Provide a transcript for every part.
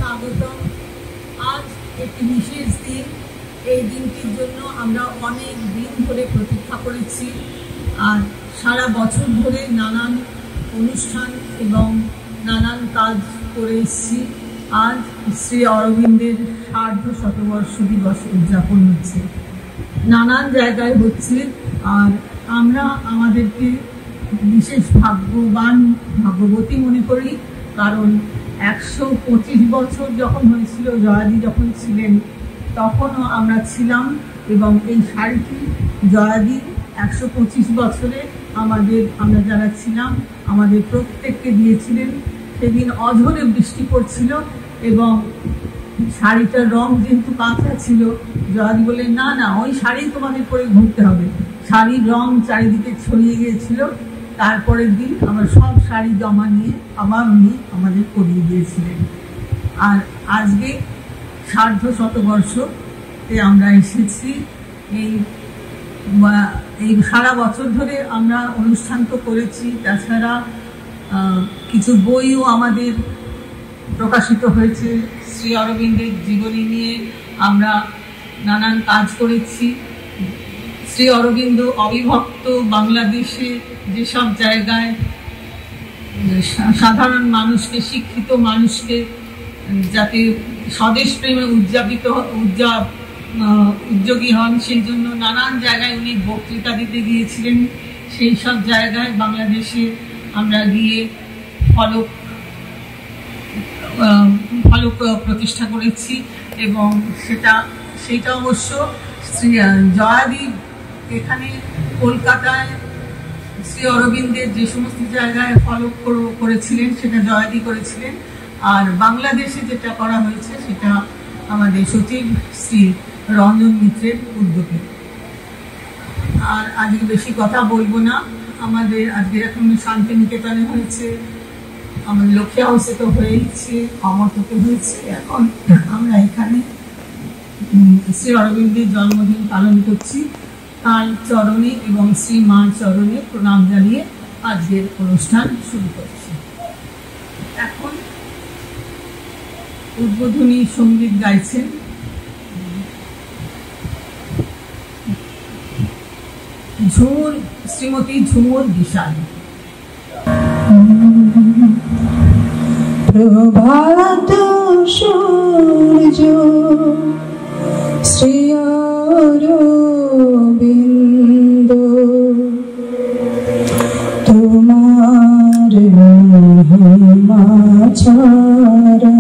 স্বাগতম। আজ একটি বিশেষ দিন। এই দিনটির জন্য আমরা অনেক দিন ধরে প্রতীক্ষা করেছি, আর সারা বছর ধরে নানান অনুষ্ঠান এবং নানান কাজ করে এসেছি। আজ শ্রী অরবিন্দের সার্ধ শতবর্ষ দিবস উদযাপন হচ্ছে, নানান জায়গায় হচ্ছে। আর আমরা আমাদেরকে বিশেষ ভাগ্যবতী মনে করি, কারণ 125 বছর যখন হয়েছিল, জয়াদি যখন ছিলেন তখনও আমরা ছিলাম, এবং এই শাড়িটি জয়াদি 125 বছরে আমরা যারা ছিলাম আমাদের প্রত্যেককে দিয়েছিলেন। সেদিন অঝরে বৃষ্টি পড়ছিল এবং শাড়িটার রং যেহেতু কাঁচা ছিল, জয়াদি বললেন না না, ওই শাড়ি তোমাদের পরে ঘুরতে হবে। শাড়ির রং চারিদিকে ছড়িয়ে গিয়েছিল। তারপরের দিন আমরা সব শাড়ি জমা নিয়ে আবার উনি আমাদের করিয়ে দিয়েছিলেন। আর আজকে সার্ধ শতবর্ষতে আমরা এসেছি। এই সারা বছর ধরে আমরা অনুষ্ঠান তো করেছি, তাছাড়া কিছু বইও আমাদের প্রকাশিত হয়েছে। শ্রী অরবিন্দের জীবনী নিয়ে আমরা নানান কাজ করেছি। শ্রী অরবিন্দ অবিভক্ত বাংলাদেশে যেসব জায়গায় সাধারণ মানুষকে, শিক্ষিত মানুষকে যাতে স্বদেশ প্রেমে উদ্যোগী হন, সেই জন্য নানান জায়গায় উনি বক্তৃতা দিতে গিয়েছিলেন। সেই সব জায়গায় বাংলাদেশে আমরা গিয়ে ফলক প্রতিষ্ঠা করেছি, এবং সেটা অবশ্য জয়াদি এখানে কলকাতায় শ্রী অরবিন্দের যে সমস্ত জায়গায় ফলক করেছিলেন সেটা জয়াদি করেছিলেন, আর বাংলাদেশে যেটা করা হয়েছে সেটা আমাদের সচিব শ্রী রঞ্জন মিত্রের উদ্যোগে। আর আজকে বেশি কথা বলবো না। আমাদের আজকে এখন শান্তিনিকেতনে হয়েছে, আমাদের লক্ষ্মী হাউসে তো হয়েছে, অমরতে হয়েছে। এখন আমরা এখানে শ্রী অরবিন্দের জন্মদিন পালন করছি। তার চরণে এবং শ্রী মার চরণে প্রণাম জানিয়ে আজকের অনুষ্ঠান শুরু করছি। এখন উদ্বোধনী সঙ্গীত গাইছেন শ্রীমতী ঝুমুর বিশাল। প্রভাত সূর্য শ্রী অরবিন্দ, তোমার মহিমা ছাড়া।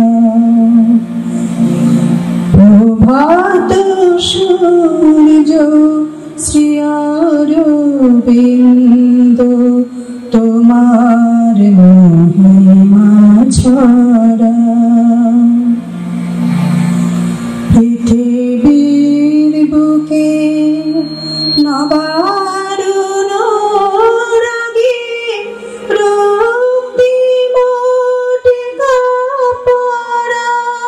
প্রভাত সূর্য শ্রী অরবিন্দ, তোমার মহিমা ছাড়া। পৃথিবীর বুকে নবারুণ রাগে রক্তিমোটে কাপড়া,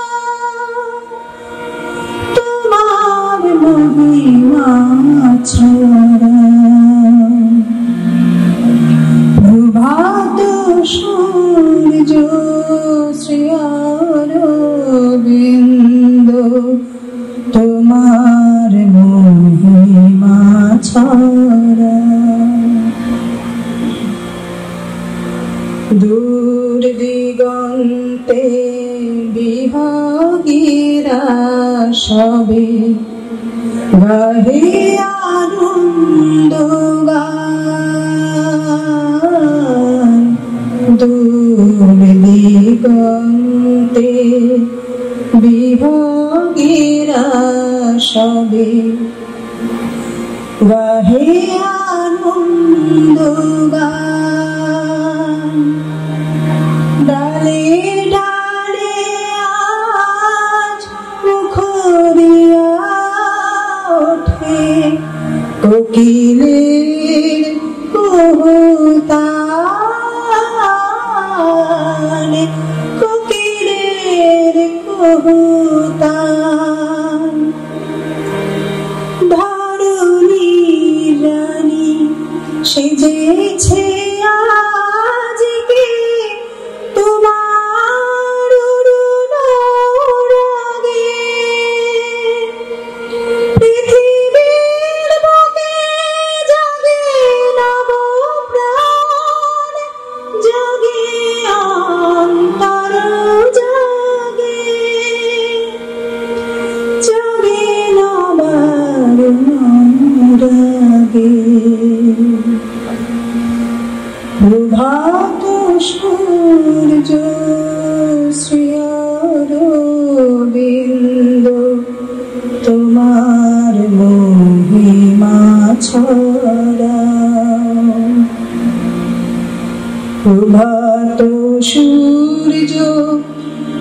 তোমার মহিমা ছাড়া। প্রভাত সূর্য শ্রী অরবিন্দ, তোমার মহিমা ছাড়া। দূর দিগন্তে বিহগীরা সবে গাহে আনন্দ গান। দূর দিগন্তে বিহগীরা সবে গাহে আনন্দ গান। ডালে ডালে আজ মুখরিয়া ওঠে কোকিলের কুহুতান, কোকিলের কুহুতান। ধরণী রানী সেজেছে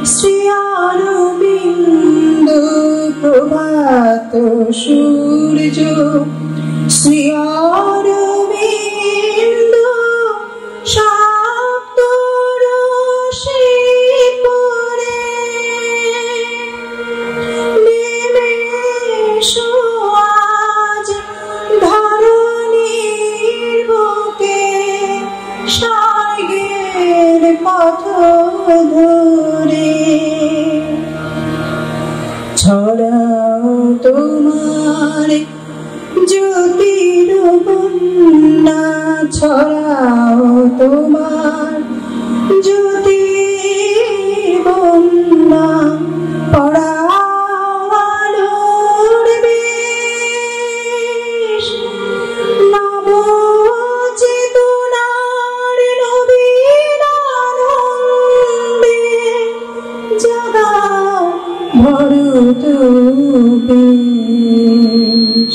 শ্রী অরবিন্দ প্রভাত সূর্য, শ্রী অরবিন্দ সপ্তরশি পরে নিমেষো আজ ধরণীর বুকে স্বর্গের পথ ধরে ছড়াও তোমার জ্যোতির বন্যা, ছড়াও তোমার জ্যোতির বন্যা, পড়ালোর বেশ নব চেতনার নবীন আনন্দে জাগাও ভরত বেশ।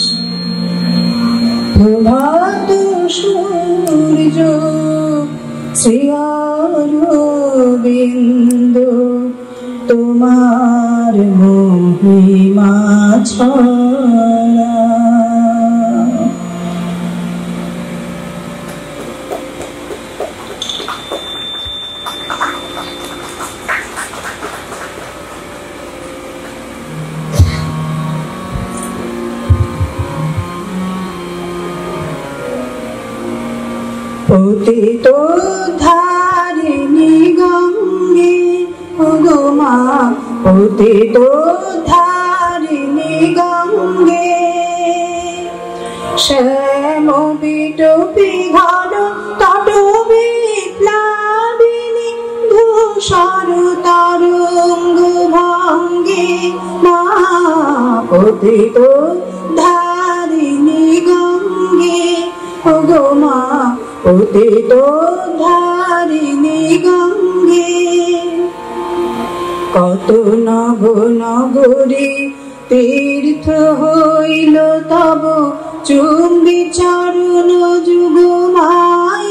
প্রভাত সূর্য শ্রী অরবিন্দ তোমার মহিমা ছড়া। পতিত ধারিণী গঙ্গে ওগো মা, পতিত ধারিণী গঙ্গে, শ্যাম বিটপি ঘন তট বিপ্লাবিনী ধূসর তরঙ্গ ভঙ্গে মা, পতিত ধারিণী গঙ্গে ওগো মা, পতিত ধারিণী গঙ্গে। কত নগ নগরী তীর্থ হইল তব চুম্বি চরণ যুগমাই,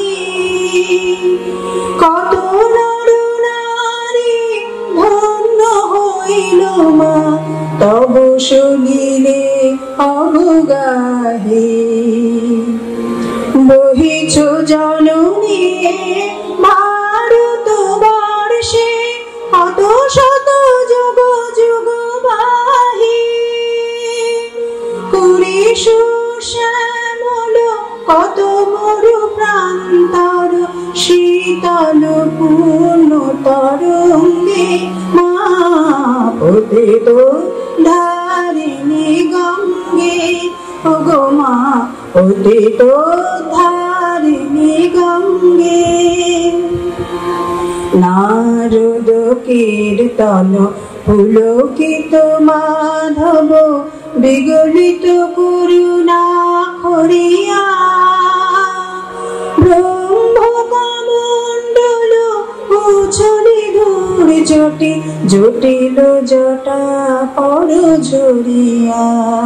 কত নর নারী ধন্য হইল মা তব শুনিলে অবগাহে। বহিছ জননী ভারত বর্ষে কত শত যুগ যুগ বাহি, কুড়িশু শ্যামল কত মরু প্রান্তর শীতল পূর্ণ তরঙ্গে মা, পতিত ধারিণী গঙ্গে ওগো মা, পতিত ধারিণী গঙ্গে। নারদ কীর্তন পুলকিত মাধব বিগলিত করুণা খরিয়া, ব্রহ্ম কমণ্ডল উছলি ধূর জটি, জটিল জটা পর ঝরিয়া।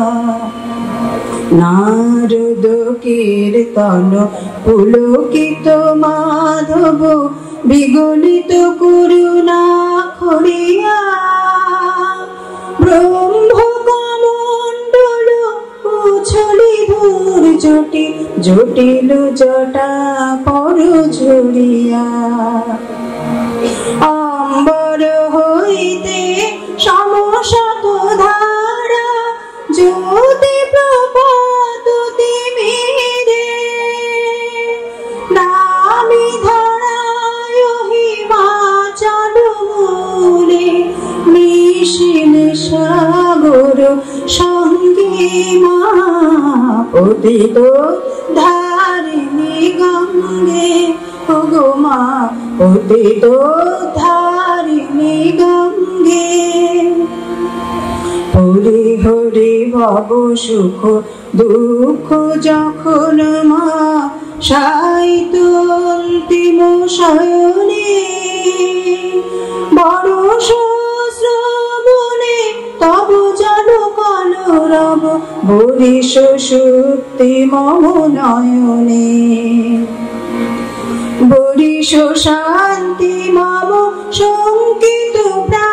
নারদ কীর্তন পুলকিত মাধব বিগলিত করুণা খরিয়া, ব্রহ্ম কমণ্ডল উছলি ধূর জটি, জটিল জটা পর ঝরিয়া। অম্বর হইতে সমশত ধারা জ্যোতি প্রপাত তিমিরে, নামি ধরায় হিমাচল মূলে মিশিল সাগর সঙ্গে মা, পতিত ধারিণী গঙ্গে ওগো মা, পতিত ধারিণী গঙ্গে। হরি হরি ভব সুখ দুঃখ যখন মা সাইত অন্তিম শয়নে, বড় শ্রবণে তব জন কলরব বরিশ সুক্তি মম নয়নে, বরিশ শান্তি মম শঙ্কিত প্রাণ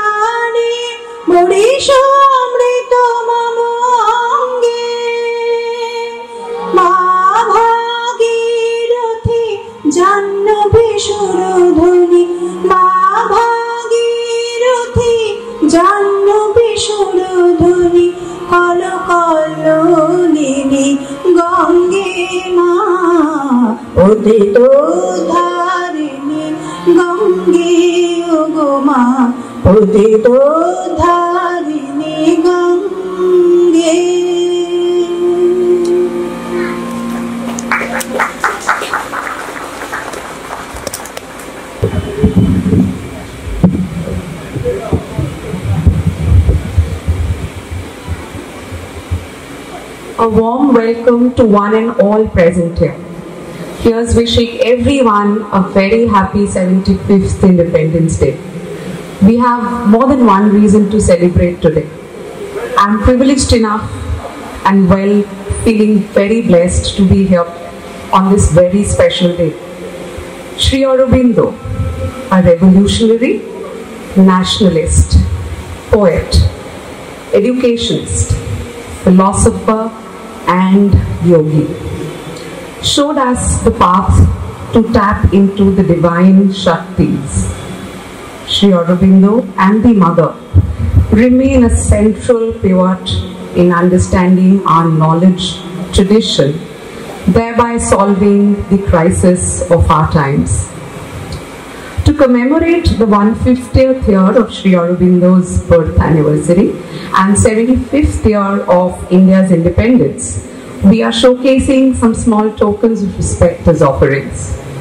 পতিত ধারিণী গঙ্গে গো মা পতিত ধারিণী গঙ্গে। A warm welcome to one and all present here. Here's wishing everyone a very happy 75th Independence Day. We have more than one reason to celebrate today. I'm privileged enough and feeling very blessed to be here on this very special day. Sri Aurobindo, a revolutionary, nationalist, poet, educationist, philosopher, and yogi, showed us the path to tap into the divine Shaktis. Sri Aurobindo and the Mother remain a central pivot in understanding our knowledge tradition, thereby solving the crisis of our times. To commemorate the 150th year of Sri Aurobindo's birth anniversary and 75th year of India's independence, we are showcasing some small tokens of respect as offerings.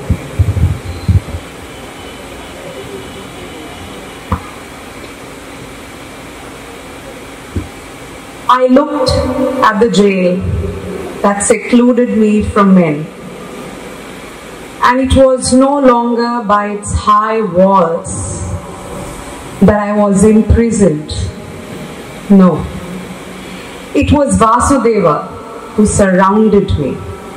I looked at the jail that secluded me from men, and it was no longer by its high walls that I was imprisoned. No, it was Vasudeva who surrounded me.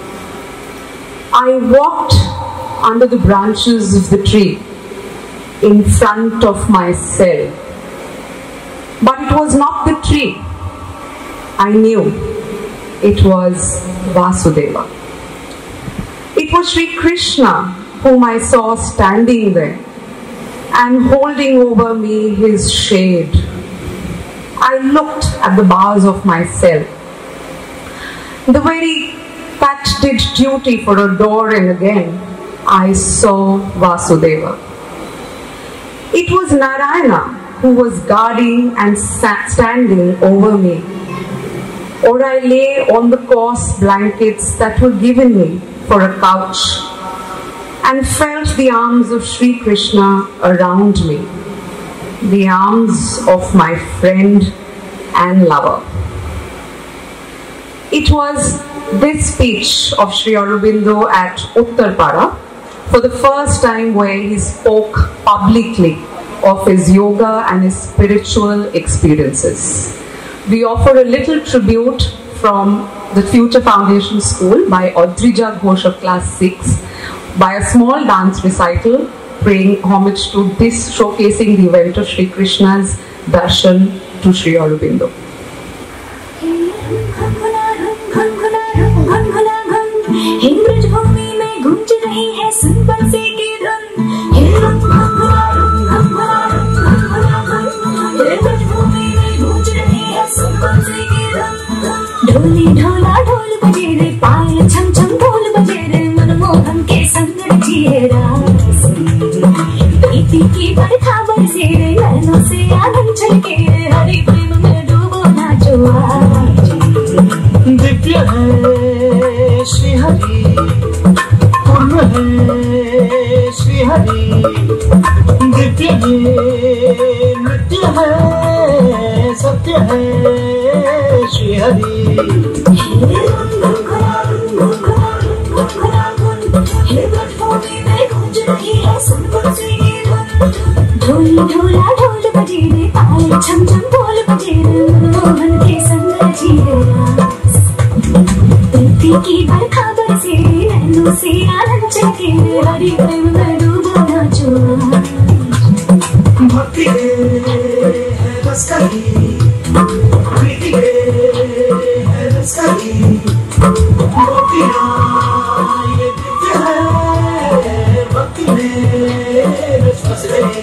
I walked under the branches of the tree in front of my cell, but it was not the tree. I knew it was Vasudeva. It was Sri Krishna whom I saw standing there and holding over me his shade. I looked at the bars of my cell. The very that did duty for a door, and again I saw Vasudeva. It was Narayana who was guarding and standing over me. Or I lay on the coarse blankets that were given me for a couch and felt the arms of Sri Krishna around me, the arms of my friend and lover. It was this speech of Sri Aurobindo at Uttarpara for the first time where he spoke publicly of his yoga and his spiritual experiences. We offer a little tribute from the Future Foundation School by Audrija Ghosh of class 6 by a small dance recital paying homage to this, showcasing the event of Sri Krishna's darshan to Sri Aurobindo. ढोली ढोला ढोल बजे रे, पायल छम छम ढोल बजे रे, मनमोहन के संग रचिए रास। प्रीति की बरखा बरसे रे, नैनों से आनंद छलके रे, हरि प्रेम में डूबो नाचो आज। दिव्य है श्री हरि, पूर्ण है श्री हरि, दिव्य है नृत्य है सत्य है श्री हरि। ढोली ढोला ढोल बजे रे, पायल छम छम ढोल बजे रे, मनमोहन के संग रचिए रास। प्रीति की बरखा बरसे रे, नैनों से आनंद छलके रे, हरि प्रेम में डूबो नाचो आज। भक्ति है रस कही, प्रीति है रस कही, गोपियाँ ये दिव्य है, भक्ति में रस बस गई।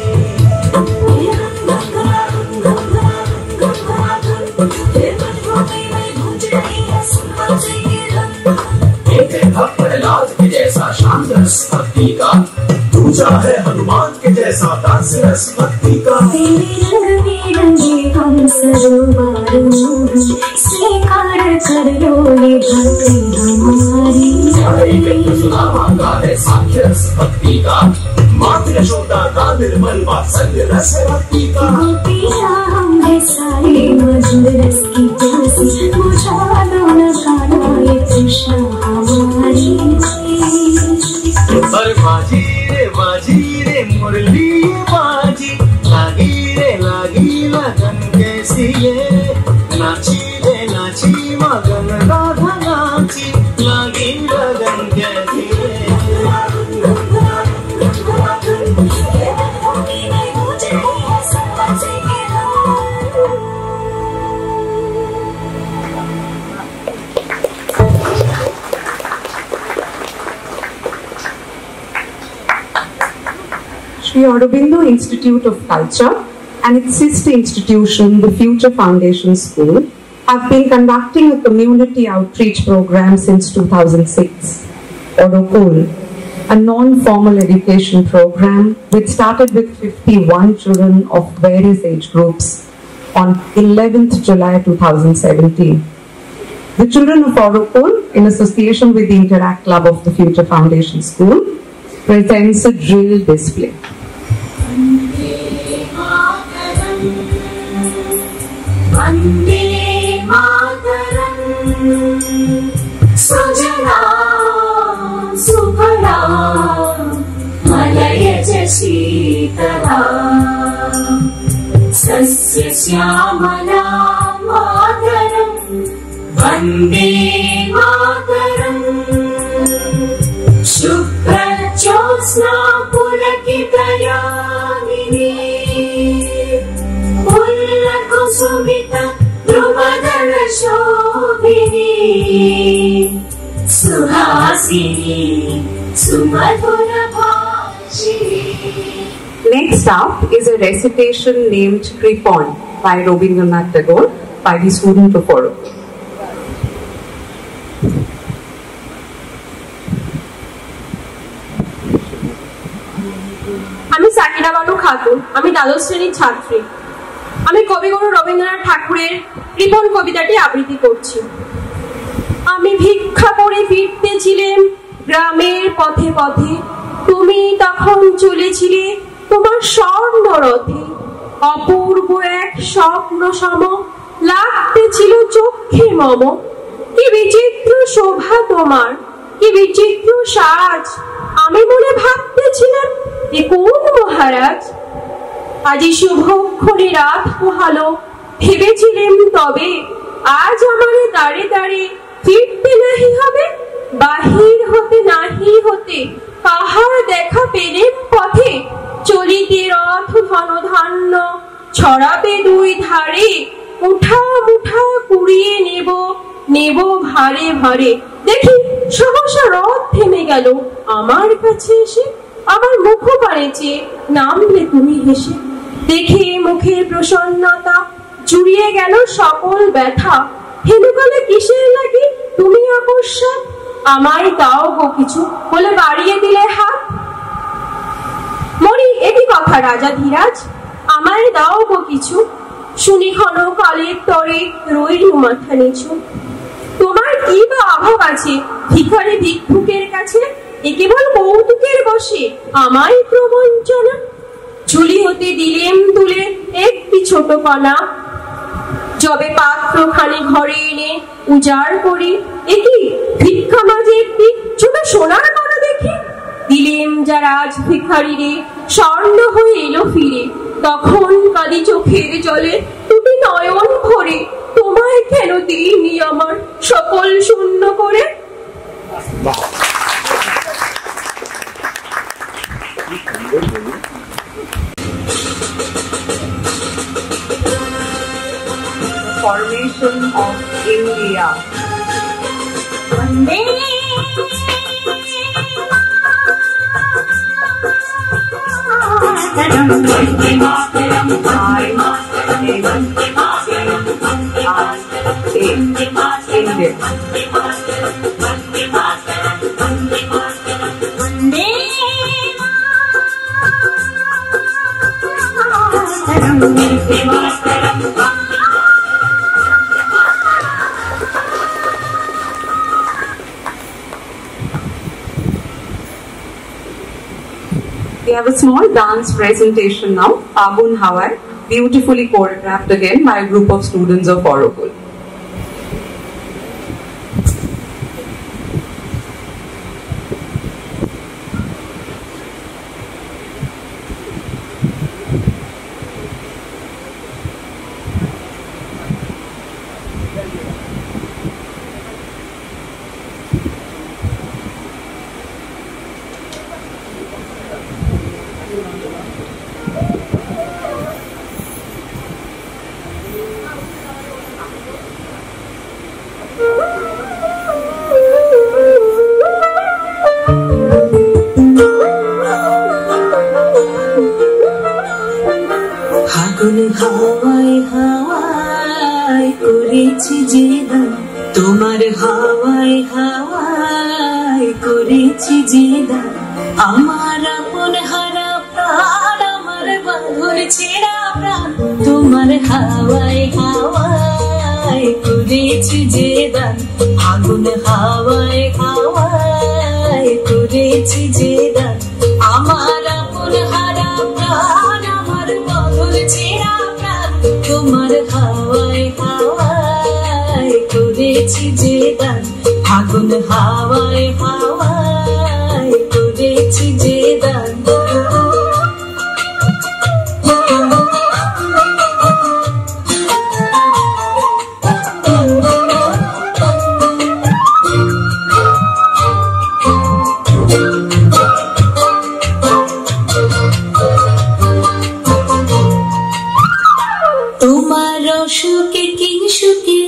प्रहलाद के जैसा शांत पूजा है हनुमान के जैसा दास रस भक्ति का। तेरे रंग बिरंगे हम सरोवर स्वीकार कर लो ये भक्ति हमारी। सुनावा का है साक्ष्य रस भक्ति का, मात्र यशोदा का निर्मल वात्सल्य रस भक्ति का। गोपियाँ हम है सारे मधुर रस की प्यासी, बुझा दो न काना ये तृष्णा हमारी। अरे बाजी रे मुरली बाजी, लागी लगन कैसी है, नाची मगन राधा नाची, लागी लगन कैसी है। The Aurobindo Institute of Culture and its sister institution, the Future Foundation School, have been conducting a community outreach program since 2006, Aurobindo, a non-formal education program which started with 51 children of various age groups on 11th July 2017. The children of Aurobindo, in association with the Interact Club of the Future Foundation School, presents a drill display. Vande Mataram सुजला सुफला मलयज शीतला सस्य श्यामला मातरम् वन्दे मातरम् शुभ्रज्योत्स्ना पुलकितयामिनी सुमिता ध्रुवदल शोभिनी सुहासिनी सुमधुर Bhashini. Next up is a recitation named Kripon by Aurobindo by the student of Aurobindo. আমি সাকিনা বানু খাতুন, আমি দ্বাদশ শ্রেণীর ছাত্রী। আমি কবিগুরু রবীন্দ্রনাথ ঠাকুরের কৃপণ কবিতাটি আবৃত্তি করছি। আমি ভিক্ষা করে ফিরতেছিলাম গ্রামের পথে পথে, তুমি তখন চলেছিলে তোমার স্বর্ণ রথে। অপূর্ব এক স্বপ্ন সম লাগতেছিল চোখে মম। কি বিচিত্র শোভা তোমার, কি বিচিত্র সাজ, আমি মনে ভাবতেছিলাম এ কোন মহারাজ। আজি শুভক্ষণে রাত পোহালো, ভেবেছিলেম তবে আজ আমারে দাঁড়ে দাঁড়ে ফিরতে নাহি হবে। বাহির হতে নাহি হতে কাহার দেখা পেলেম পথে, চলিতে রথ ধন ধান্য ছড়াবে দুই ধারে। মুঠা মুঠা কুড়িয়ে নেব ভারে ভারে। দেখি সহসা রথ থেমে গেল আমার কাছে এসে, আমার মুখ পাড়েছে নামলে তুমি হেসে। দেখে মুখের প্রসন্নতা জুড়িয়ে গেল সকল ব্যথা। হেনুকালে কিসের লাগি তুমি আকস্মাৎ, আমায় দাও গো কিছু বলে বাড়িয়ে দিলে হাত। মরি একই কথা রাজা ধীরাজ, আমায় দাও গো কিছু, শুনি ক্ষণ কালের তরে রইল মাথা নিচু। তোমার কি বা অভাব আছে ভিখারি ভিক্ষুকের কাছে, এ কেবল কৌতুকের বসে আমায় প্রবঞ্চনা। ঝুলি হতে দিলেম তুলে একটি ছোট কণা, যবে পাত্রখানি ঘরে এনে উজাড় করি, একই ভিক্ষা মাঝে একটি ছোট সোনার কণা দেখি। দিলেম যারা আজ ভিখারি রে, স্বর্ণ হয়ে এলো ফিরে। তখন কাঁদি চোখের জলে দুটি নয়ন ভরে, তোমায় কেন দিইনি আমার সকল শূন্য করে। Formation of India. Vande Mataram Vande Mataram Vande Mataram Vande Mataram Vande Mataram Vande Mataram Vande Mataram Vande Mataram वन्दे We have a small dance presentation now, Agun Hawai, beautifully choreographed again by a group of students of Aurobindo. তোমার হাওয়ায় হাওয়ায় করেছি জিদা আমার আপন হারা প্রাণ আমার বাঁধন ছেঁড়া প্রাণ তোমার হাওয়ায় হাওয়ায় করেছি জিদা আগুন হাওয়ায় হাওয়ায় করেছি জিদা আমার আপন হারা প্রাণ আমার বাঁধন ছেঁড়া প্রাণ তোমার হাওয়ায় হাওয়ায় করেছি যে দান আগুন হাওয়ায় হাওয়ায় করেছি যে দান তোমার সুখে কি সুখে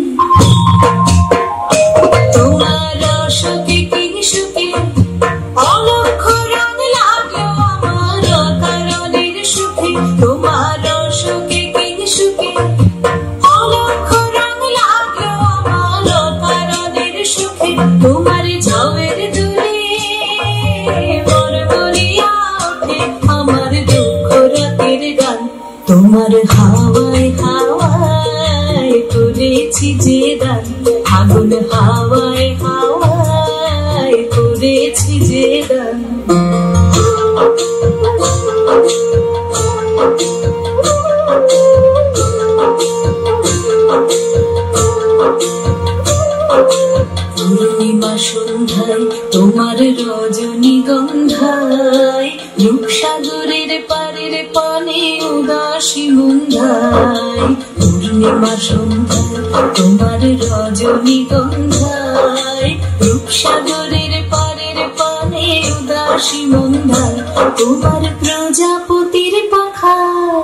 তোমার সুখে কি সুখে অলক্ষ রং লাগলো আমার কারণের সুখে তোমার সুখে কি সুখে অলক্ষ রং লাগলো আমার কারণের সুখে তোমার ঝাউয়ের দূরে মরমরিয়া ওঠে আমার দুঃখ রাতের গান তোমার হাওয়ায় হাওয়ায় করেছি যে দান আগুন হাওয়ায় হাওয়ায় করেছি যে দান পূর্ণিমা সন্ধ্যায় তোমার রজনীগন্ধায় রূপসাগরের পারের পানে উদাসী মুন্ধায় পূর্ণিমা সন্ধ্যায় তোমার রজনীগন্ধায় রূপসাগরের পারের পানে উদাসী মুন্ধায় তোমার প্রজাপতির পাখা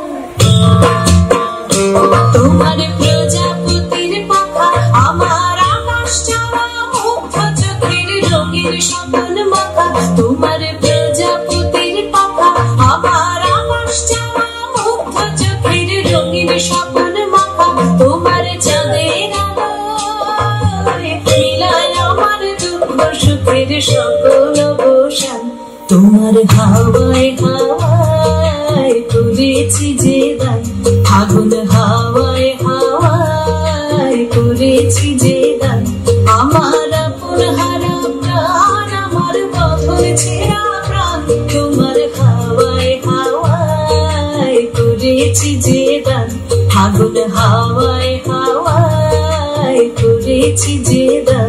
তোমার প্রজাপতির পাখা আমার আকাশ চাওয়া মুগ্ধ চোখের রঙের স্বপন মাখা তোমার প্রজাপতির পাখা আমার আকাশ চাওয়া মুগ্ধ চোখের রঙের স্বপন মাখা তোমার চাঁদের আলোয় মিলায় আমার দুঃখ সুখের সকল অবসান তোমার হাওয়ায় হাওয়ায় করেছি যে দান আগুন হাওয়ায় হাওয়ায় করেছি যে দান আমার আপন হারা প্রাণ আমার পথর ছেঁড়া প্রাণ তোমার হাওয়ায় হাওয়ায় করেছি যে দান আগুন হাওয়ায় হাওয়ায় করেছি যে দান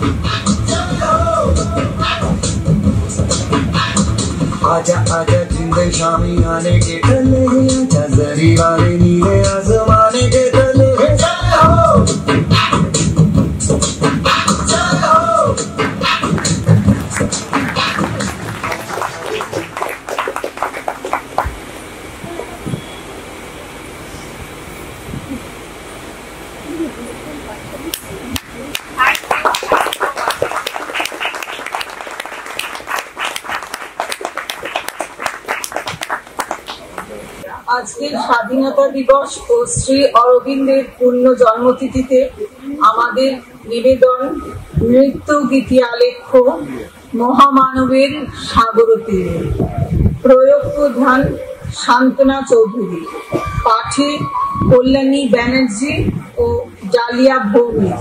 आजा आजा गोरे शामी आने के तले जरी वाले नीले आसमाने के तले আজকের স্বাধীনতা দিবস ও শ্রী অরবিন্দের পূর্ণ জন্মতিথিতে আমাদের নিবেদন নৃত্য গীতি আলেখ্য মহামানবের সাগর তীরে। প্রয়োগ প্রধান শান্তনা চৌধুরী, পাঠে কল্যাণী ব্যানার্জি ও জালিয়া ভৌমিক,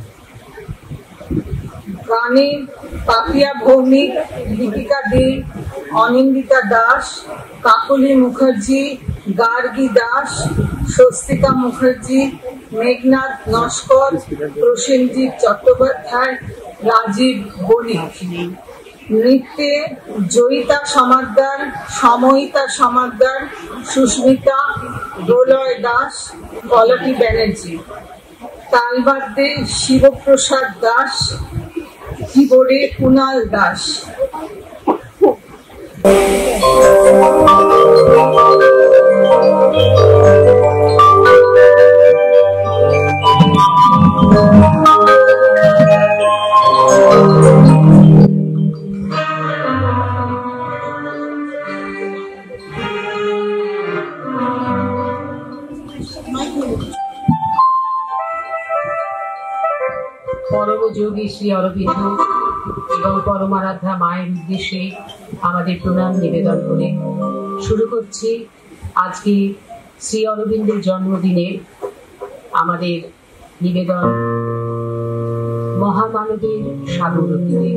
গানে পাপিয়া ভৌমিক, দীপিকা দে, অনিন্দিতা দাস, কাকলি মুখার্জি, গার্গী দাস, স্বস্তিকা মুখার্জি, মেঘনাথ নস্কর, প্রসেনজিৎ চট্টোপাধ্যায়, রাজীব বণিক। নৃত্যে জয়িতা সমাদ্দার, সময়িতা সমাদ্দার, সুস্মিতা, প্রলয় দাস, পলকি ব্যানার্জি। তালবাদ্যে শিবপ্রসাদ দাস, কিবোর্ডে কুণাল দাস। পরমযোগী শ্রী অরবিন্দ এবং পরমারাধ্যা মায়ের উদ্দেশ্যে আমাদের প্রণাম নিবেদন করে শুরু করছি আজকে শ্রী অরবিন্দের জন্মদিনে আমাদের নিবেদন মহামানবের সাগর তীরে।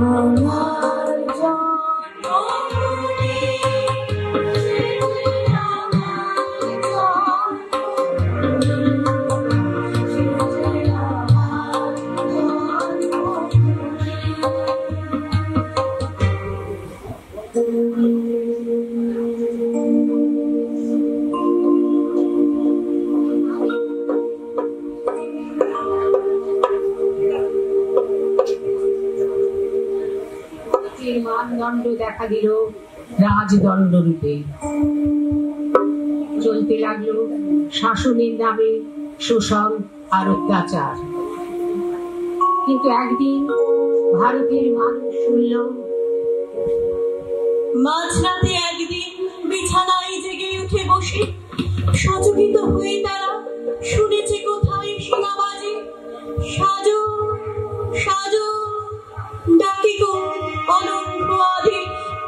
আমার জন্মভূমি মানদণ্ড দেখা দিল রাজদণ্ড রূপে। চলতে লাগলো শাসনের নামে শোষণ আর অত্যাচার। কিন্তু একদিন ভারতের মানুষ শুনল, মাঝরাতে একদিন বিছানায় জেগে উঠে বসে সচকিত হয়ে তারা শুনেছে কোথায় শোনা বাজে, সাজো সাজো ডাকি গো অনন্ত আদেশ।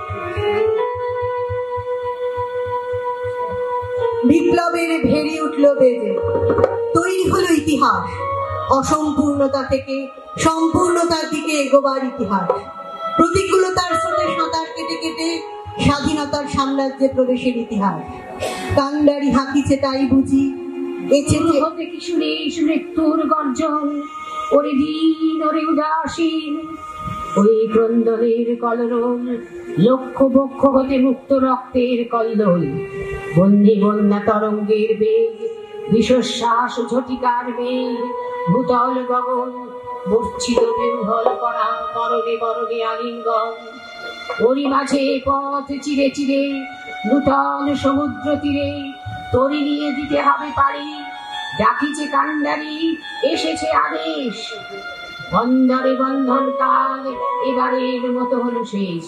বিপ্লবের ভেরি উঠল বেজে, তৈরি হলো ইতিহাস, অসম্পূর্ণতা থেকে সম্পূর্ণতার দিকে এগোবার ইতিহাস। প্রতিকূলতার স্রোতে সাঁতার কেটে কেটে স্বাধীনতার সাম্রাজ্যে প্রবেশের ইতিহাস। কান্ডারি হাঁকিছে তাই বুঝি হতে কিশোরে মৃত্যুর গর্জন, ওরে দিন ওরে উদাসীন, ওই ক্রন্দনের কলরব, লক্ষ বক্ষ হতে মুক্ত রক্তের কল্লোল, বন্দি বন্যা তরঙ্গের বেগ, বিশ্বশ্বাস ঝটিকার মেঘ, ভূতল গগন মূর্ছিত বিহ্বল করা মরণে মরণে আলিঙ্গন। ওরই মাঝে পথ চিরে চিরে নূতন সমুদ্র তীরে তরি নিয়ে দিতে হবে পারি, ডাকিছে কান্ডারি এসেছে আদেশ, বন্ধরে বন্ধন কাল এবারের মতো হলো শেষ।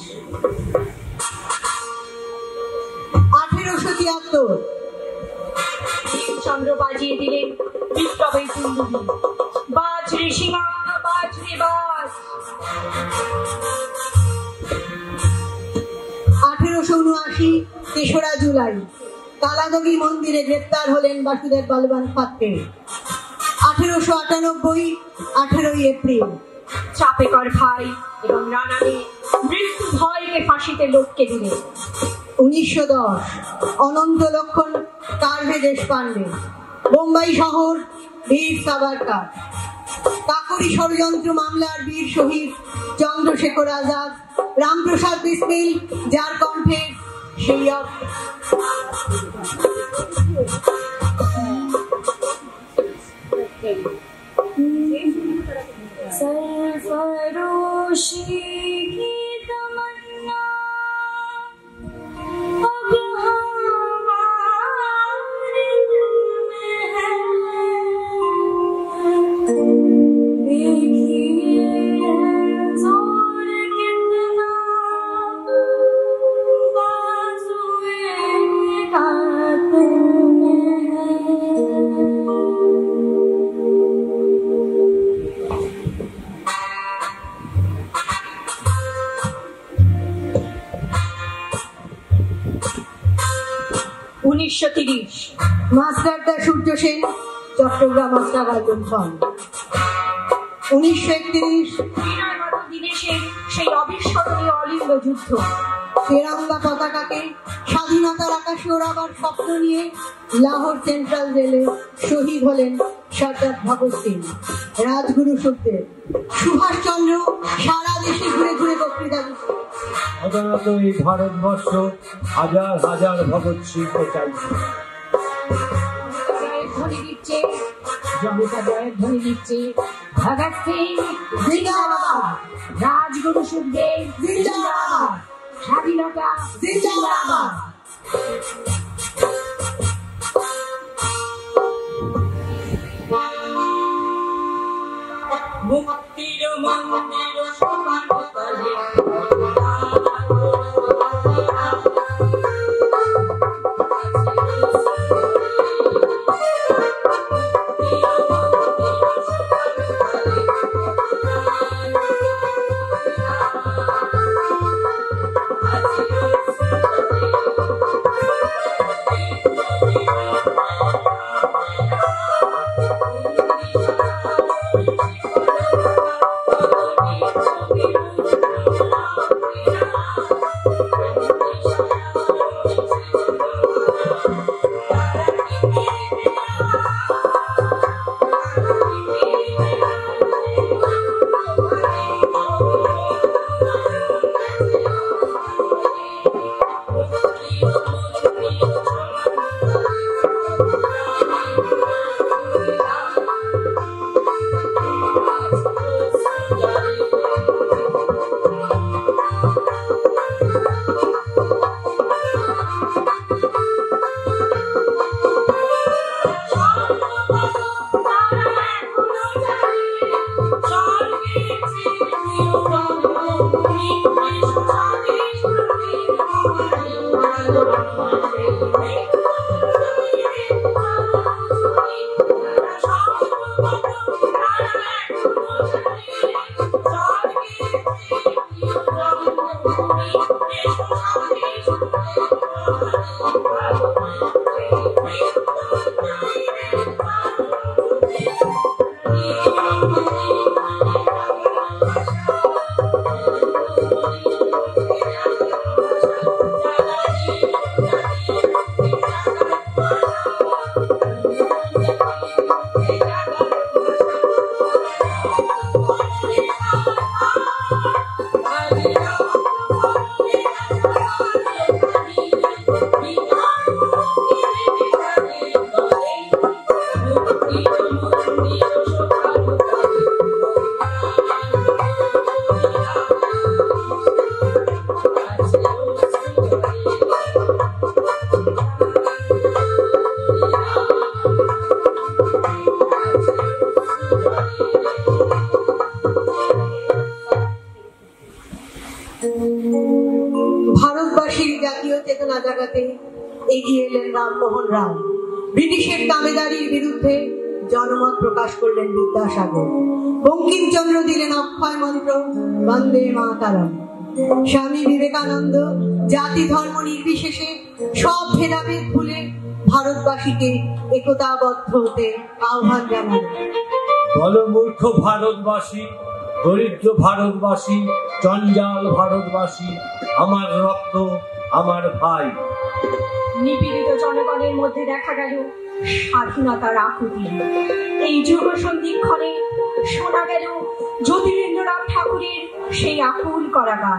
1873 চন্দ্র বাজিয়ে দিলেন বিপ্লবের কুণ্ডলী, বাজ রে সীমা বাজ রে বাজ। 1879 তেসরা জুলাই কালাদগি মন্দিরে গ্রেপ্তার হলেন বাসুদেব বলবান ফাত্তে। 1898 18 এপ্রিল চাপেকর ভাই এবং রানাকে মৃত্যু ভয়কে ফাঁসিতে লটকে দিলেন। 1910 অনন্ত লক্ষণ কার্ভে দেশপান্ডে, বোম্বাই শহর বীর সাভারকার, কাকরি ষড়যন্ত্র মামলার বীর শহীদ চন্দ্রশেখর আজাদ, রামপ্রসাদ বিসমিল যার কণ্ঠে সেই सरफरोशी की तमन्ना अब हमारे दिल में है, देखिए जोर कितना बाजुए कात में है। 1930 মাস্টারদা সূর্য সেন চট্টগ্রাম অস্ত্রাগার লুণ্ঠন। 1931 দিনেশের সেই অবিস্মরণীয় অলিন্দ যুদ্ধ, তেরঙ্গা পতাকাকে স্বাধীনতার আকাশে ওড়াবার স্বপ্ন নিয়ে লাহোর সেন্ট্রাল জেলে শহীদ হলেন সর্দার ভগৎ সিং, রাজগুরু সুখদেব। সুভাষচন্দ্র সারা দেশে ঘুরে ঘুরে বক্তৃতা দিচ্ছেন। সাধারণত এই ভারতবর্ষ হাজার হাজার ভগৎ সিংহ চাইছে। ধ্বনি দিচ্ছে জনতা জয়ের ধ্বনি দিচ্ছে, ভগৎ সিং জিন্দাবাদ, রাজগুরু সুখদেব জিন্দাবাদ, স্বাধীনতা জিন্দাবাদ। মুক্তির মন্দির সমান তলে ভারতবাসীর জাতীয় চেতনা জাগাতে এগিয়ে এলেন রামমোহন রায়। ব্রিটিশের দামেদারির বিরুদ্ধে জনমত প্রকাশ করলেন বিদ্যাসাগর। বঙ্কিমচন্দ্র দিলেন অক্ষয় মন্ত্র বন্দে মাতরম। স্বামী বিবেকানন্দ জাতি ধর্ম নির্বিশেষে সব ভেদাভেদ ভুলে ভারতবাসীকে একতাবদ্ধ হতে আহ্বান জানালেন। বলো মূর্খ ভারতবাসী, দরিদ্র ভারতবাসী, জঞ্জাল ভারতবাসী, আমার রক্ত আমার ভাই। নিপীড়িত জনগণের মধ্যে দেখা গেল স্বাধীনতার আকুতি। এই যুগ সন্ধিক্ষণে শোনা গেল জ্যোতিরিন্দ্রনাথ ঠাকুরের সেই আকুল করা গান।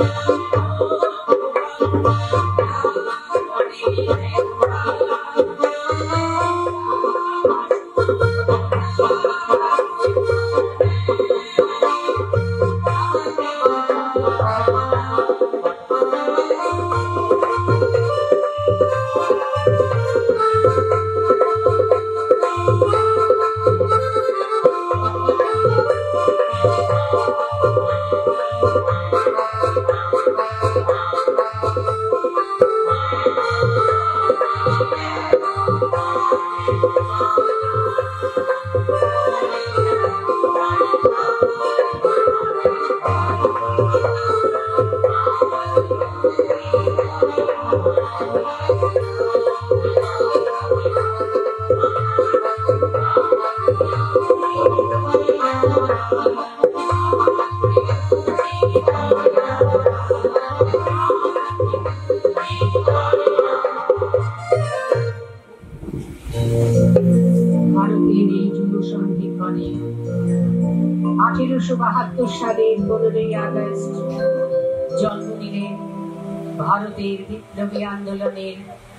সালের 15ই আগস্ট জন্ম নিলেন ভারতের বিপ্লবী আন্দোলনের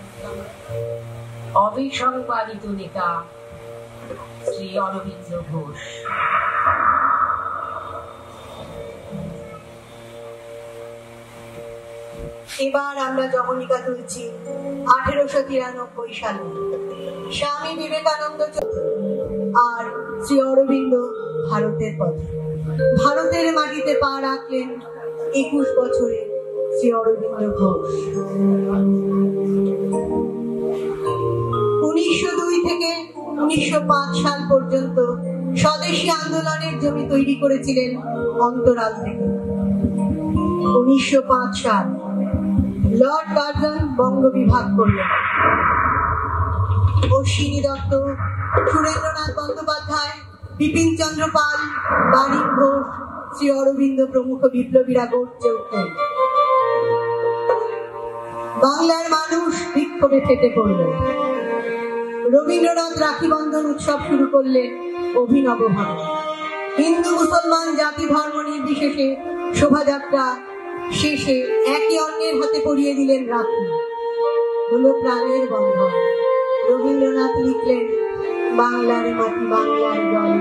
অবিসংবাদিত নেতা শ্রী অরবিন্দ ঘোষ। এবার আমরা জবনিকা তুলছি 1893 সালে স্বামী বিবেকানন্দ আর শ্রী অরবিন্দ ভারতের পথে। ভারতের মাটিতে পা রাখলেন 21 বছরে শ্রী অরবিন্দ ঘোষ। 1902 থেকে 1905 সাল পর্যন্ত স্বদেশী আন্দোলনের জমি তৈরি করেছিলেন অন্তরাল থেকে। 1905 সাল লর্ড কার্জন বঙ্গ বিভাগ করলেন। অশ্বিনী দত্ত, সুরেন্দ্রনাথ বন্দ্যোপাধ্যায়, বিপিন চন্দ্র পাল, বারিক ঘোষ, শ্রী অরবিন্দ প্রমুখ বিপ্লবীরা গর্জে উঠলেন। বাংলার মানুষ বিক্ষোভে ফেটে পড়ল। রবীন্দ্রনাথ রাখি বন্ধন উৎসব শুরু করলেন অভিনবভাবে। হিন্দু মুসলমান জাতি ধর্ম নির্বিশেষে শোভাযাত্রা শেষে একে অন্যের হাতে পরিয়ে দিলেন রাখি। হলো প্রাণের বন্ধন। রবীন্দ্রনাথ লিখলেন, বাংলার মাটি বাংলার জল,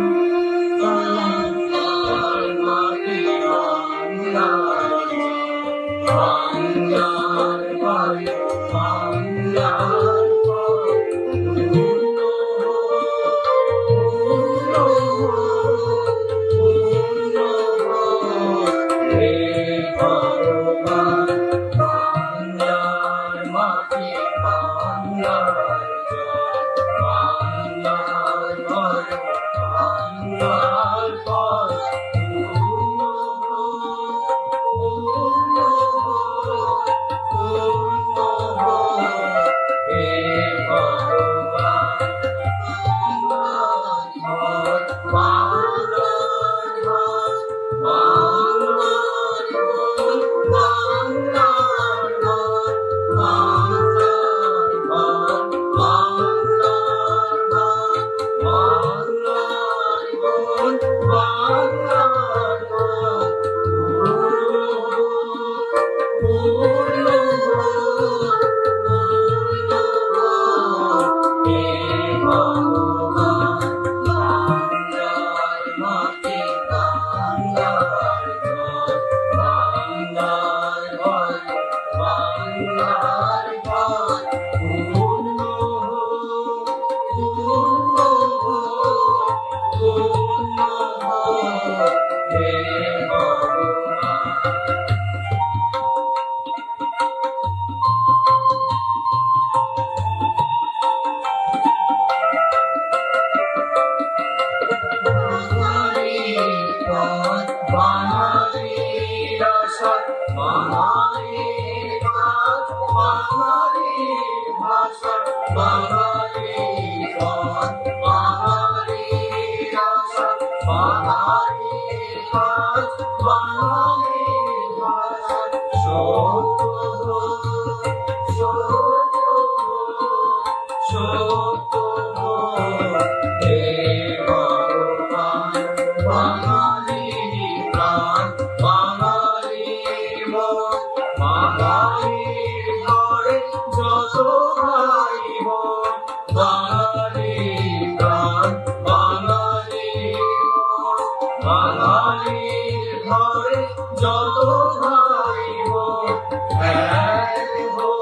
ঘরে যত ভাই বোন এক হো,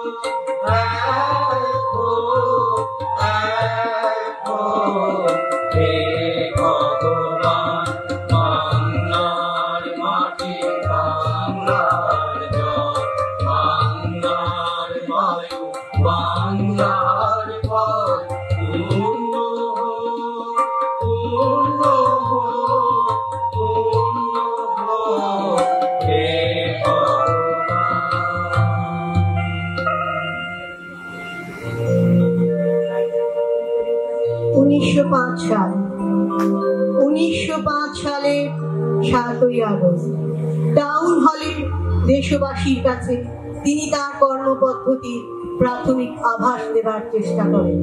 এক হো, এক হো। হে ভগবান বাংলার মাটি, বাংলার জল, বাংলার বায়ু, বাংলার ফল পূর্ণ হোক, পূর্ণ হোক, পূর্ণ হোক। হে ভগবান। 1905 সালের 7ই আগস্ট টাউন হলে দেশবাসীর কাছে তিনি তার কর্মপদ্ধতির প্রাথমিক আভাস দেবার চেষ্টা করেন।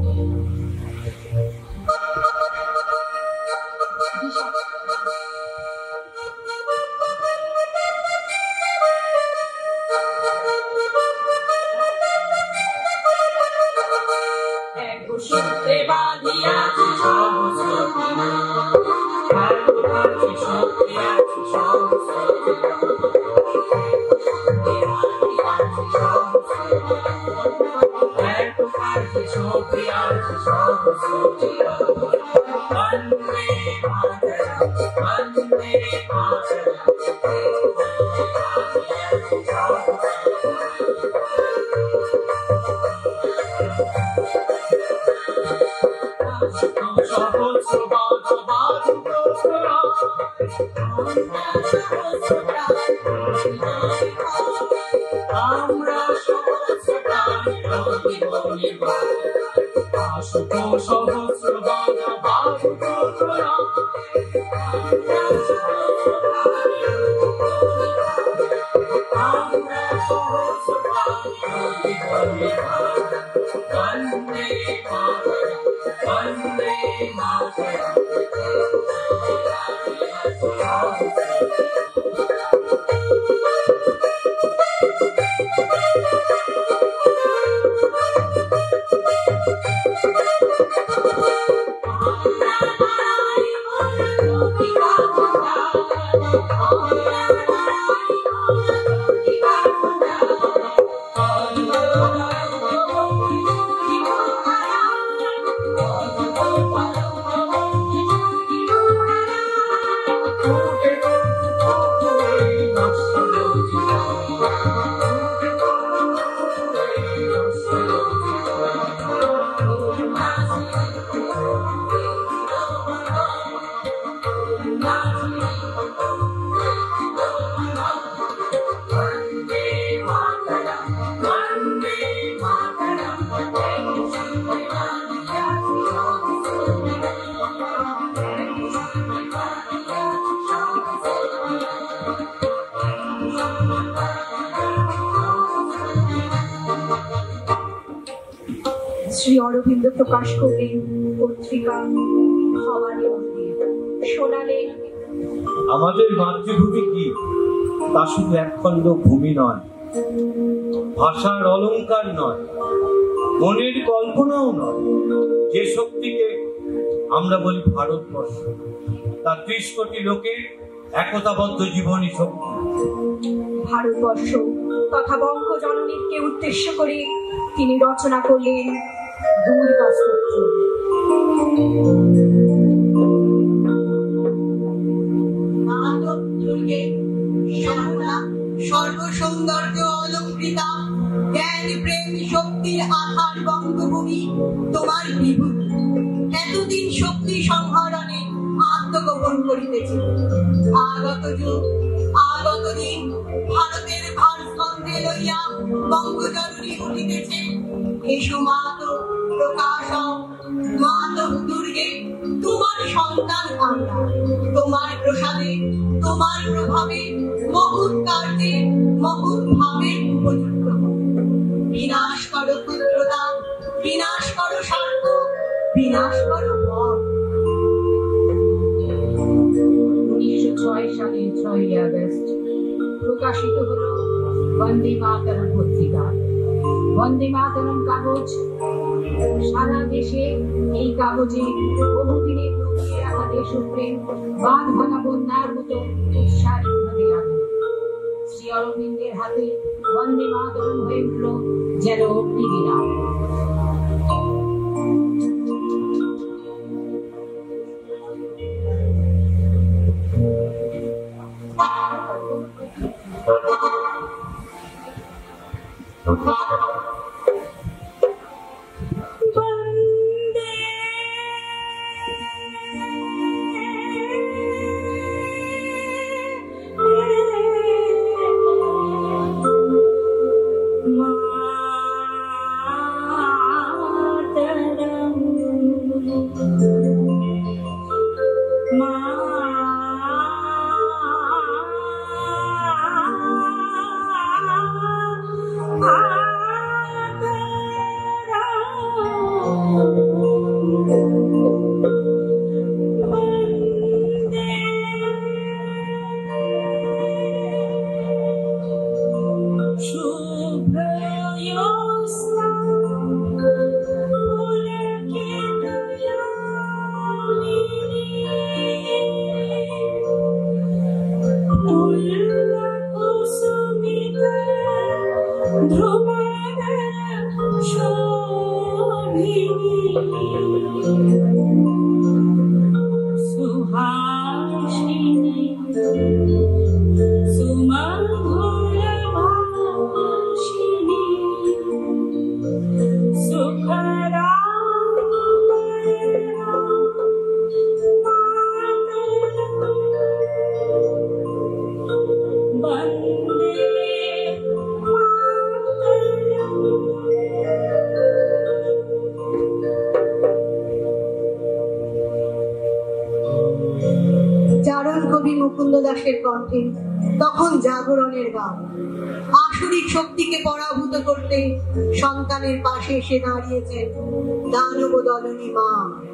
শ্রী অরবিন্দ প্রকাশ করলেন পত্রিকা ভবানী মন্দির। শোনালেন আমাদের মাতৃভূমি কি তা শুধু একখণ্ড ভূমি নয়, ভাষার অলংকার নয়, মনের কল্পনাও নয়। যে শক্তিকে আমরা বলি ভারতবর্ষ, তা 30 কোটি লোকের একতাবদ্ধ জীবনী শক্তি। ভারতবর্ষ তথা বঙ্গ জননীকে উদ্দেশ্য করে তিনি রচনা করলেন দুর্গা স্তোত্র। সর্বসৌন্দর্য অলঙ্কৃতা জ্ঞান প্রেম শক্তির আধার বঙ্গভূমি তোমার বিভূতি। এতদিন শক্তি সংহরণে আত্মগোপন করিতেছে। আগত যুগ আগত দিন ভারতের ভারস্কন্ধে লইয়া বঙ্গজননী উঠিতেছে। এসো মাতো প্রকাশ, মাতো দুর্গে, তোমার সন্তান আমরা। তোমার প্রসাদে তোমার প্রভাবে মহৎ কার্যে মহৎ ভাবে উপযুক্ত। বিনাশ করো ক্ষুদ্রতা, বিনাশ করো স্বার্থ, বিনাশ করো মত। 1906 সালের 6ই আগস্ট প্রকাশিত হলো বন্দে মাতরম পত্রিকা। বন্দে মাতরম কাগজ সারা দেশে এই কাগজে বহুদিনের লুকিয়ে রাখা দেশপ্রেম বাঁধ ভাঙা বন্যার মতো উৎসাহ অরবিন্দের হাতে বন্দে মাতরম হয়ে উঠল যেন অগ্নিবীণা। কণ্ঠে তখন জাগরণের গান। আসরিক শক্তিকে পরাভূত করতে সন্তানের পাশে এসে দাঁড়িয়েছেন দানব দলনী মা।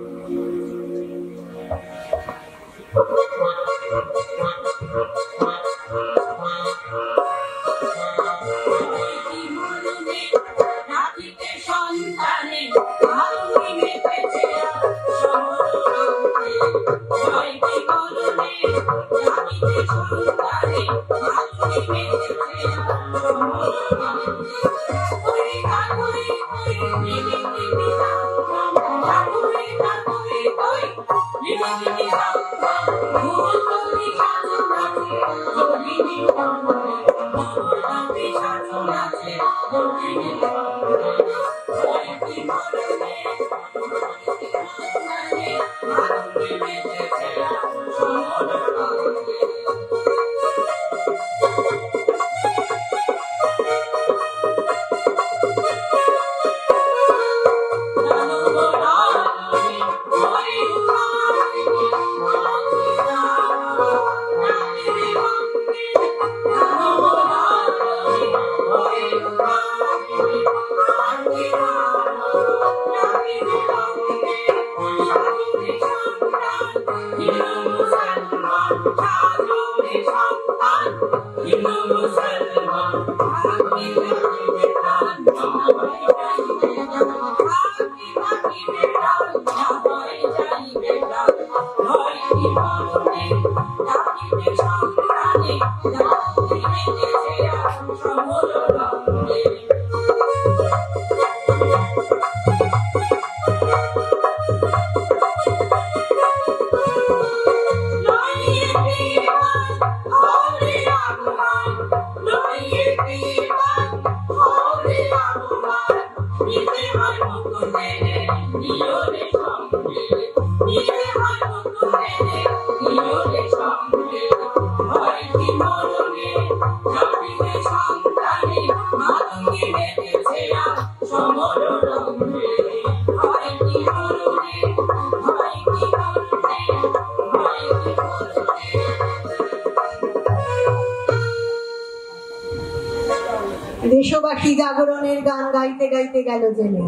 দেশবাসী জাগরণের গান গাইতে গাইতে গেল জেলে।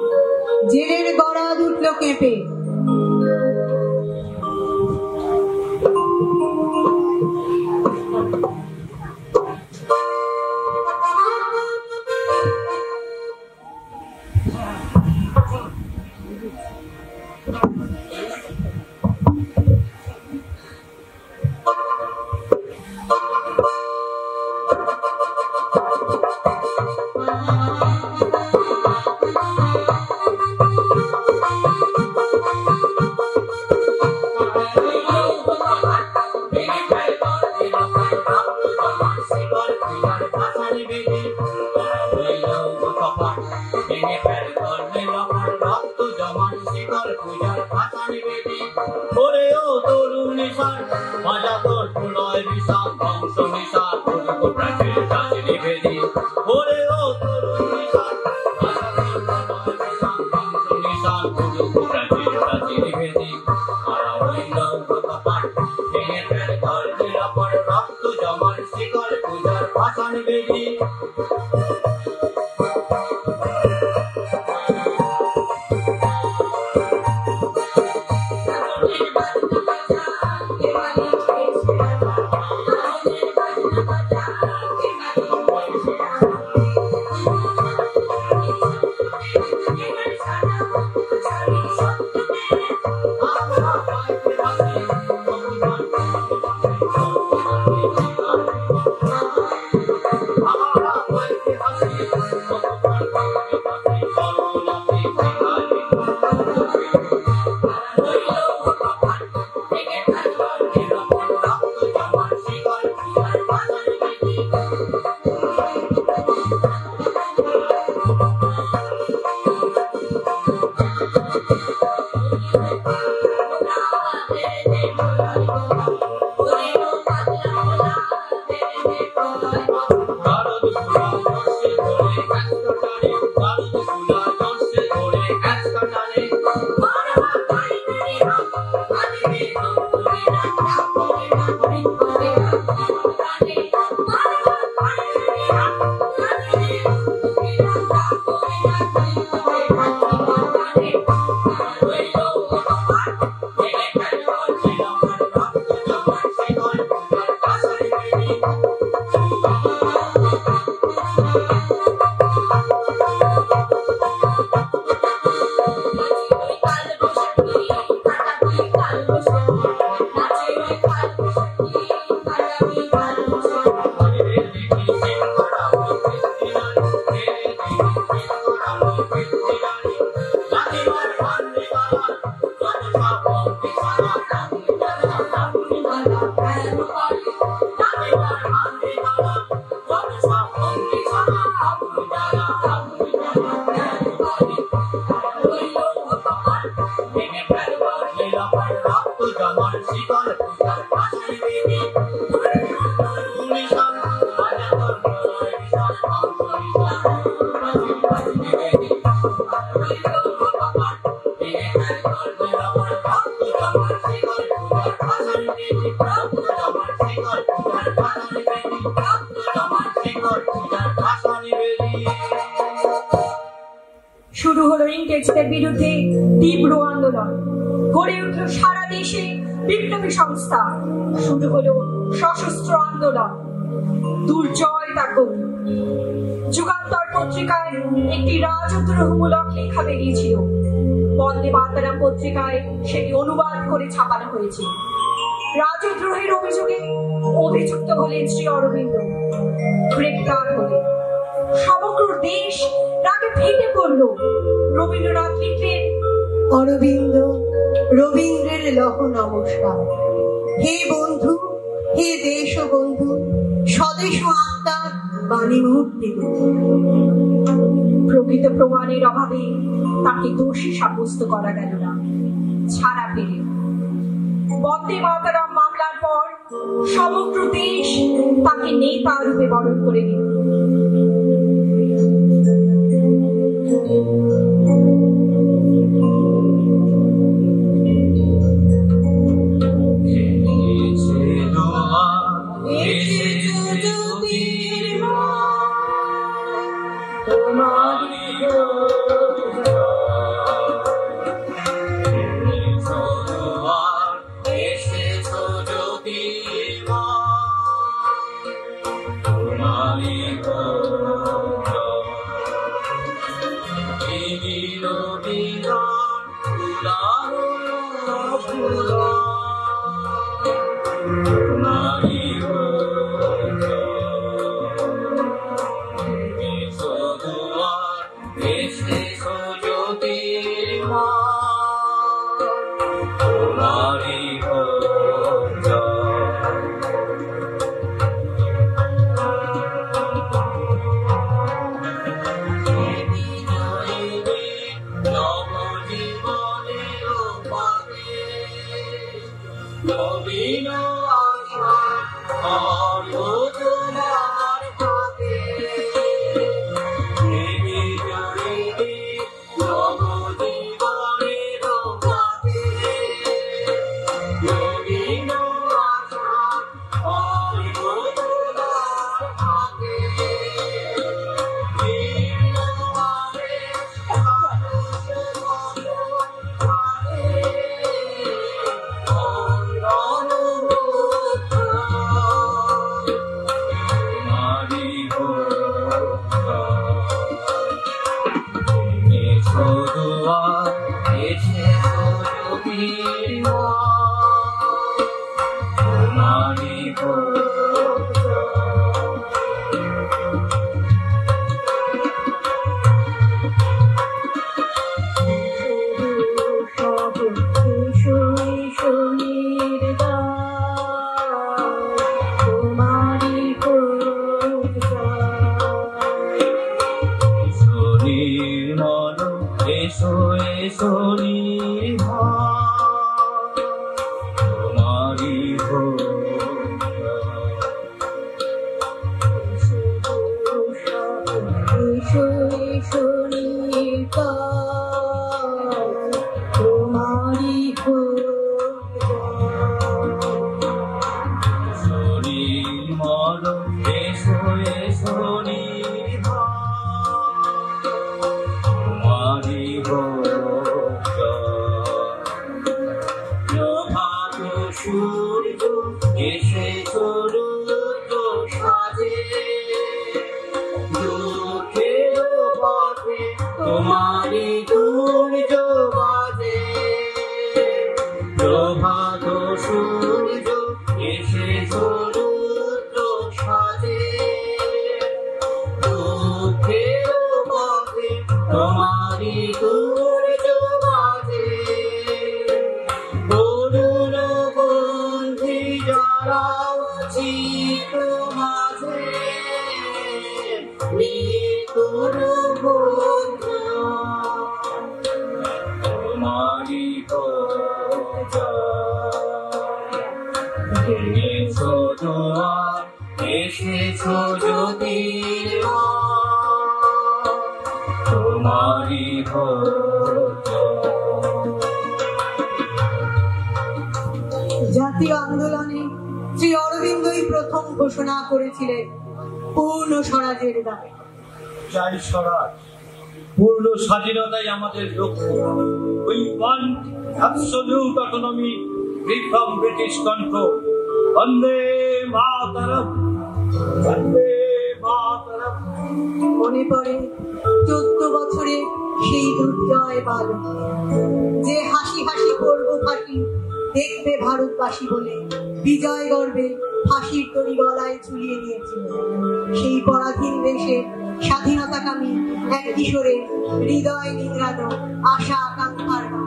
জেলের গড়াদ উঠল কেঁপে। বাজা তোর প্রলয় বিষাদ ধ্বংস নিশাদ করবো প্রাচীর প্রাচীর বেদি ওরে ও তোর নিশাদ বাজা তোর প্রলয় বিষাদ ধ্বংস নিশাদ করবো প্রাচীর প্রাচীর বেদি আরাবিন্দ কপাট ভেঙে ফেলে ঘর নিরাপদ রক্ত জমার শিকল পূজার ভাষণ বেদি শুরু হলো ইংরেজদের বিরুদ্ধে তীব্র আন্দোলন, গড়ে উঠল সারা দেশে বিপ্লবী সংস্থা, শুরু হলো সশস্ত্র আন্দোলন। দুর্জয় তাকু যুগান্তর পত্রিকায় একটি রাজদ্রোহমূলক লেখা বেরিয়েছিল। বন্দে মাতরম পত্রিকায় সেটি অনুবাদ করে ছাপানো হয়েছে। রাজদ্রোহের অভিযোগে অভিযুক্ত হলেন শ্রী অরবিন্দ, গ্রেপ্তার হলেন। সমগ্র দেশ রাগে ফেটে পড়ল। রবীন্দ্রনাথ লিখলেন, অরবিন্দ, রবীন্দ্রের লহ নমস্কার। হে বন্ধু, হে দেশ বন্ধু, স্বদেশ আত্মার বাণী মুহূর্তে। প্রকৃত প্রমাণের অভাবে তাকে দোষী সাব্যস্ত করা গেল না, ছাড়া পেলেন। বন্দে মাতরম মামলার পর সমগ্র দেশ তাকে নেতা রূপে বরণ করে নিল। এসো এসো নির্ভয় তোমারই শরীর মর এসো এসো তোমারি প্রভাত সূর্য এসে চলুত সাজে দুঃখের পথে তোমারি দুর্য বাজে প্রভাত সূর্য এসে চলুত সাজে দুঃখের পথে তোমারি দুর্য বাজে করুণ বন্ধি জড়াও চিত্ত মাঝে মৃত্যুর বন্ধু তোমারি এসো জোয়ার এসেছো জ্যোতির তোমারি জাতীয় আন্দোলনে শ্রী অরবিন্দই প্রথম ঘোষণা করেছিলেন পূর্ণ স্বরাজের দাবি। চাই স্বরাজ, পূর্ণ স্বাধীনতাই আমাদের লক্ষ্য। We want absolute autonomy free from British control. বন্দে মাতরম, বন্দে মাতরম। মনে পড়ে 14 বছরে সেই দুর্জয় বালক যে হাসি হাসি করব ফাঁসি দেখবে ভারতবাসী বলে বিজয় গর্বে ফাঁসির তরি গলায় ঝুলিয়ে নিয়েছিল। সেই পরাধীন দেশে স্বাধীনতাকামী এক কিশোরে হৃদয় নিংড়ানো আশা আকাঙ্ক্ষার গান।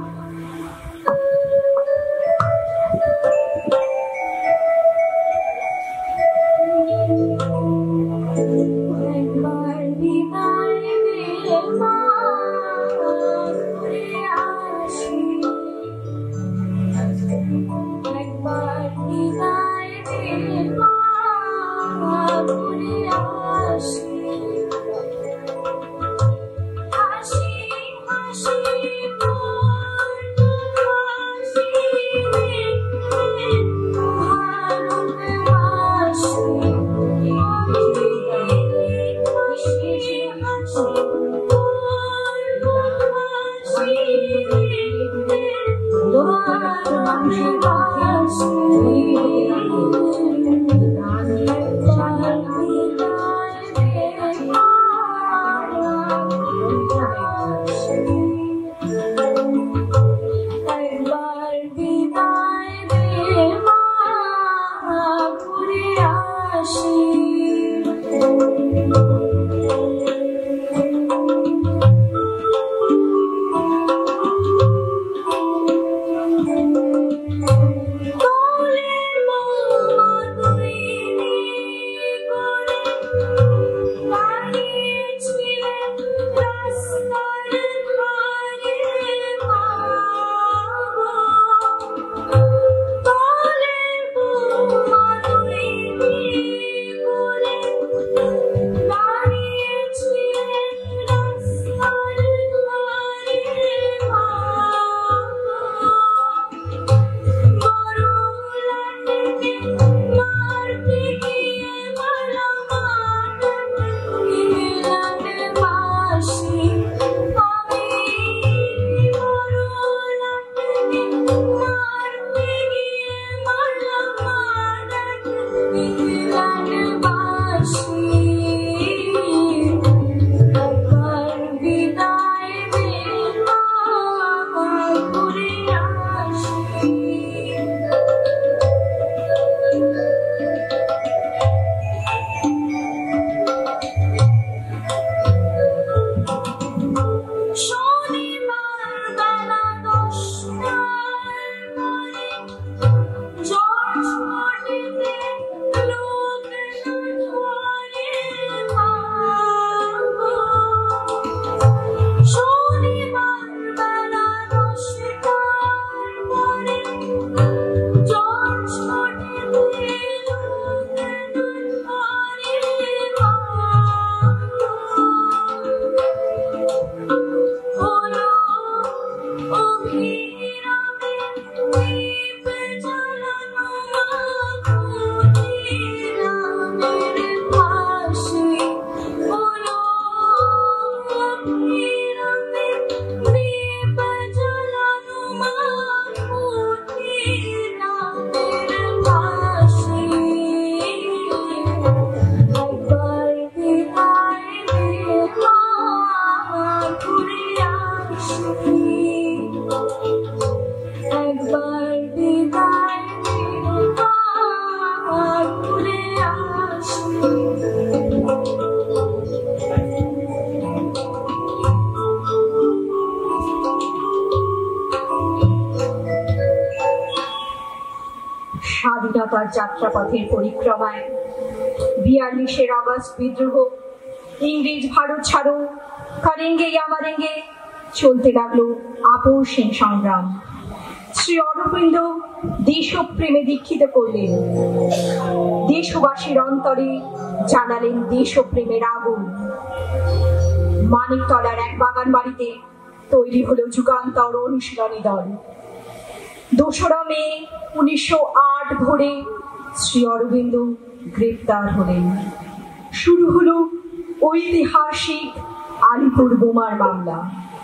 স্বাধীনতার যাত্রাপথের পরিক্রমায় 42 আগস্ট বিদ্রোহ, ইংরেজ ভারত ছাড়ো, করেঙ্গে ইয়া মারেঙ্গে চলতে লাগলো আপোষহীন সংগ্রাম। শ্রী অরবিন্দ দেশপ্রেমে দীক্ষিত করলেন, দেশবাসীর অন্তরে জানালেন দেশপ্রেমের আগুন। মানিকতলার এক বাগান বাড়িতে তৈরি হলো যুগান্তর অনুশীলনী দল। 2রা মে 1908 ভোরে শ্রী অরবিন্দ গ্রেপ্তার হলেন। শুরু হলো ঐতিহাসিক আলিপুর বোমার মামলা।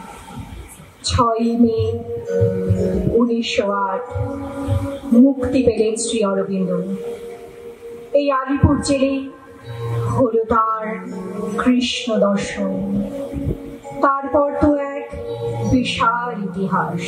6 মে 1908 মুক্তি পেলেন শ্রী অরবিন্দ। এই আলিপুর জেলে হলো তার কৃষ্ণ দর্শন। তারপর তো এক বিশাল ইতিহাস।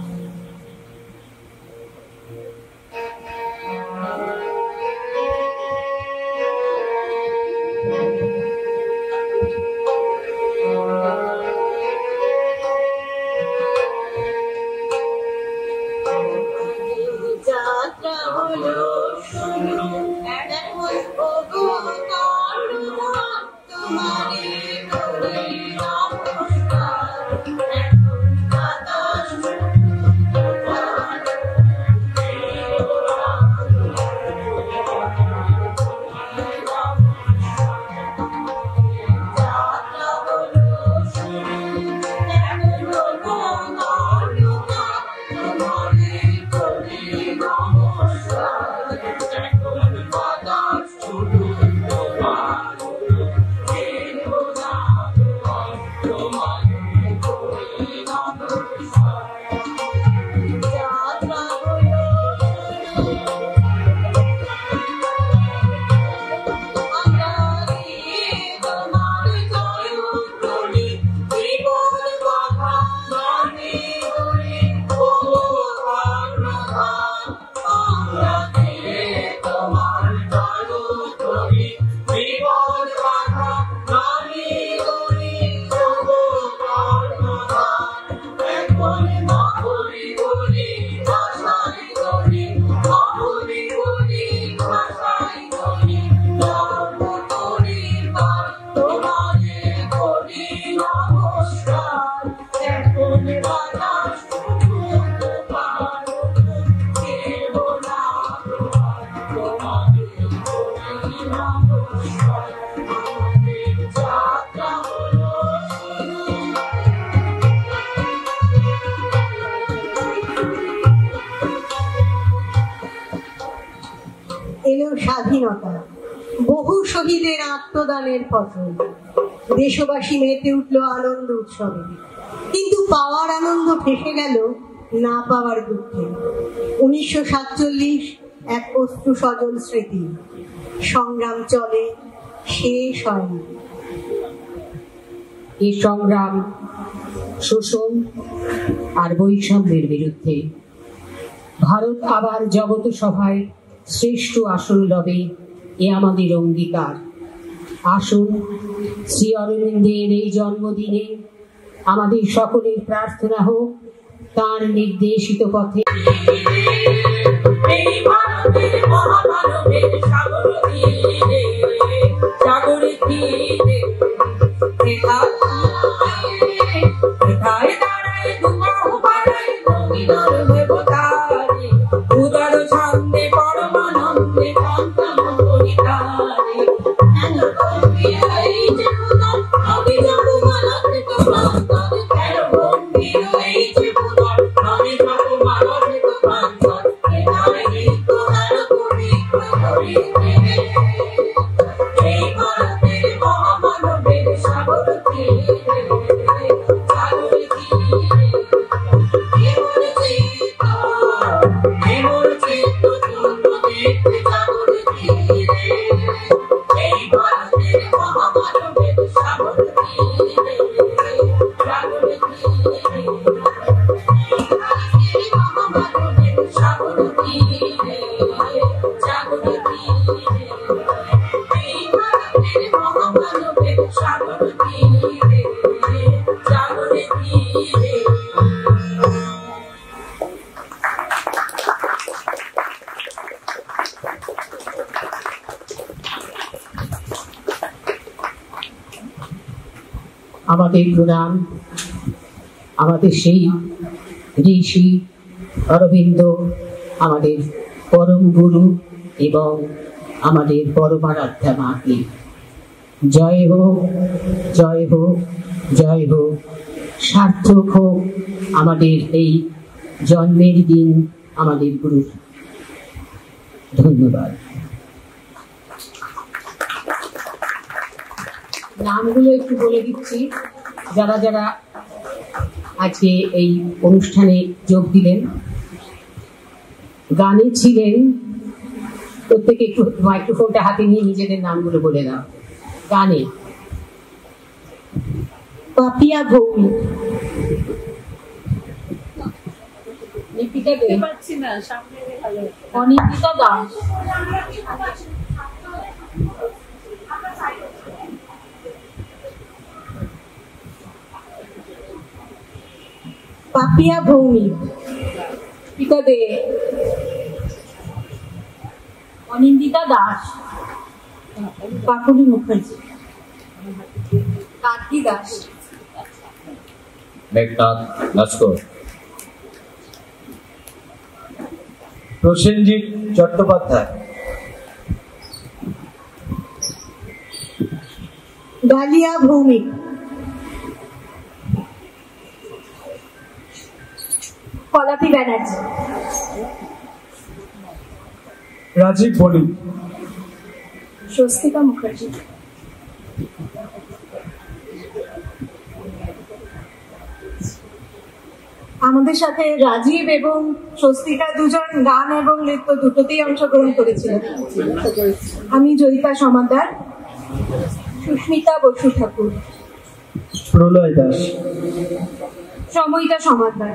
এলো স্বাধীনতা, বহু শহীদের আত্মদানের ফসল। দেশবাসী মেতে উঠল আনন্দ উৎসবে, কিন্তু পাওয়ার আনন্দ ফেসে গেল না পাওয়ার দুঃখে। 1947 এক অশ্রু সজল স্মৃতি। সংগ্রাম চলে, শেষ হয়নি। এই সংগ্রাম শোষণ আর বৈষম্যের বিরুদ্ধে। ভারত আবার জগত সভায় শ্রেষ্ঠ আসন লবে, এ আমাদের অঙ্গীকার। আসুন শ্রী অরবিন্দের এই জন্মদিনে আমাদের সকলের প্রার্থনা হোক তার নির্দেশিত পথে। এই ভারতের মহামানবের সাগর তীরে, সাগরে তীরে কোথায় দাঁড়ায় দুবাহু বাড়ায় রবীন্দ্র দেবতারে, উদার ছন্দে পরমানন্দে সন্তান করিতারে। এই যে উদার আমি যাব মানতে তোমার তবে কেন গম্ভীর এই যে উদার আমি যাব মানতে তোমার তবে এটাই তোমার পবিত্র করিতে আমাদের প্রণাম আমাদের সেই ঋষি অরবিন্দ, আমাদের পরম গুরু এবং আমাদের পরমারাধ্যা মাকে। জয় হোক, জয় হোক, জয় হোক। সার্থক হোক আমাদের এই জন্মের দিন আমাদের গুরুর। ধন্যবাদ। নামগুলো একটু বলে দিচ্ছি, যারা যারা আজকে এই অনুষ্ঠানে যোগ দিলেন। গানে ছিলেন, প্রত্যেকে একটু মাইক্রোফোনটা হাতে নিয়ে নিজেদের নামগুলো বলে দাও। গানে পাপিয়া ভৌমিক, অনিন্দিতা দাস, পাপিয়া ভৌমিক, পিতা দে, অনিন্দিতা দাস, কাকুলি মুখার্জি, কাকি দাস, মেঘনাথ নস্কর, প্রসেনজিৎ চট্টোপাধ্যায়, ডালিয়া ভৌমিক, কলাপি ব্যানার্জি, রাজীব বণিক, স্বস্তিকা মুখার্জি, আমাদের সাথে রাজীব এবং স্বস্তিকা দুজন গান এবং নৃত্য দুটোতেই অংশগ্রহণ করেছিলেন। আমি জয়িতা সমাদ্দার, সুস্মিতা বসু ঠাকুর, প্রলয় দাস, সময়িতা সমাদ্দার।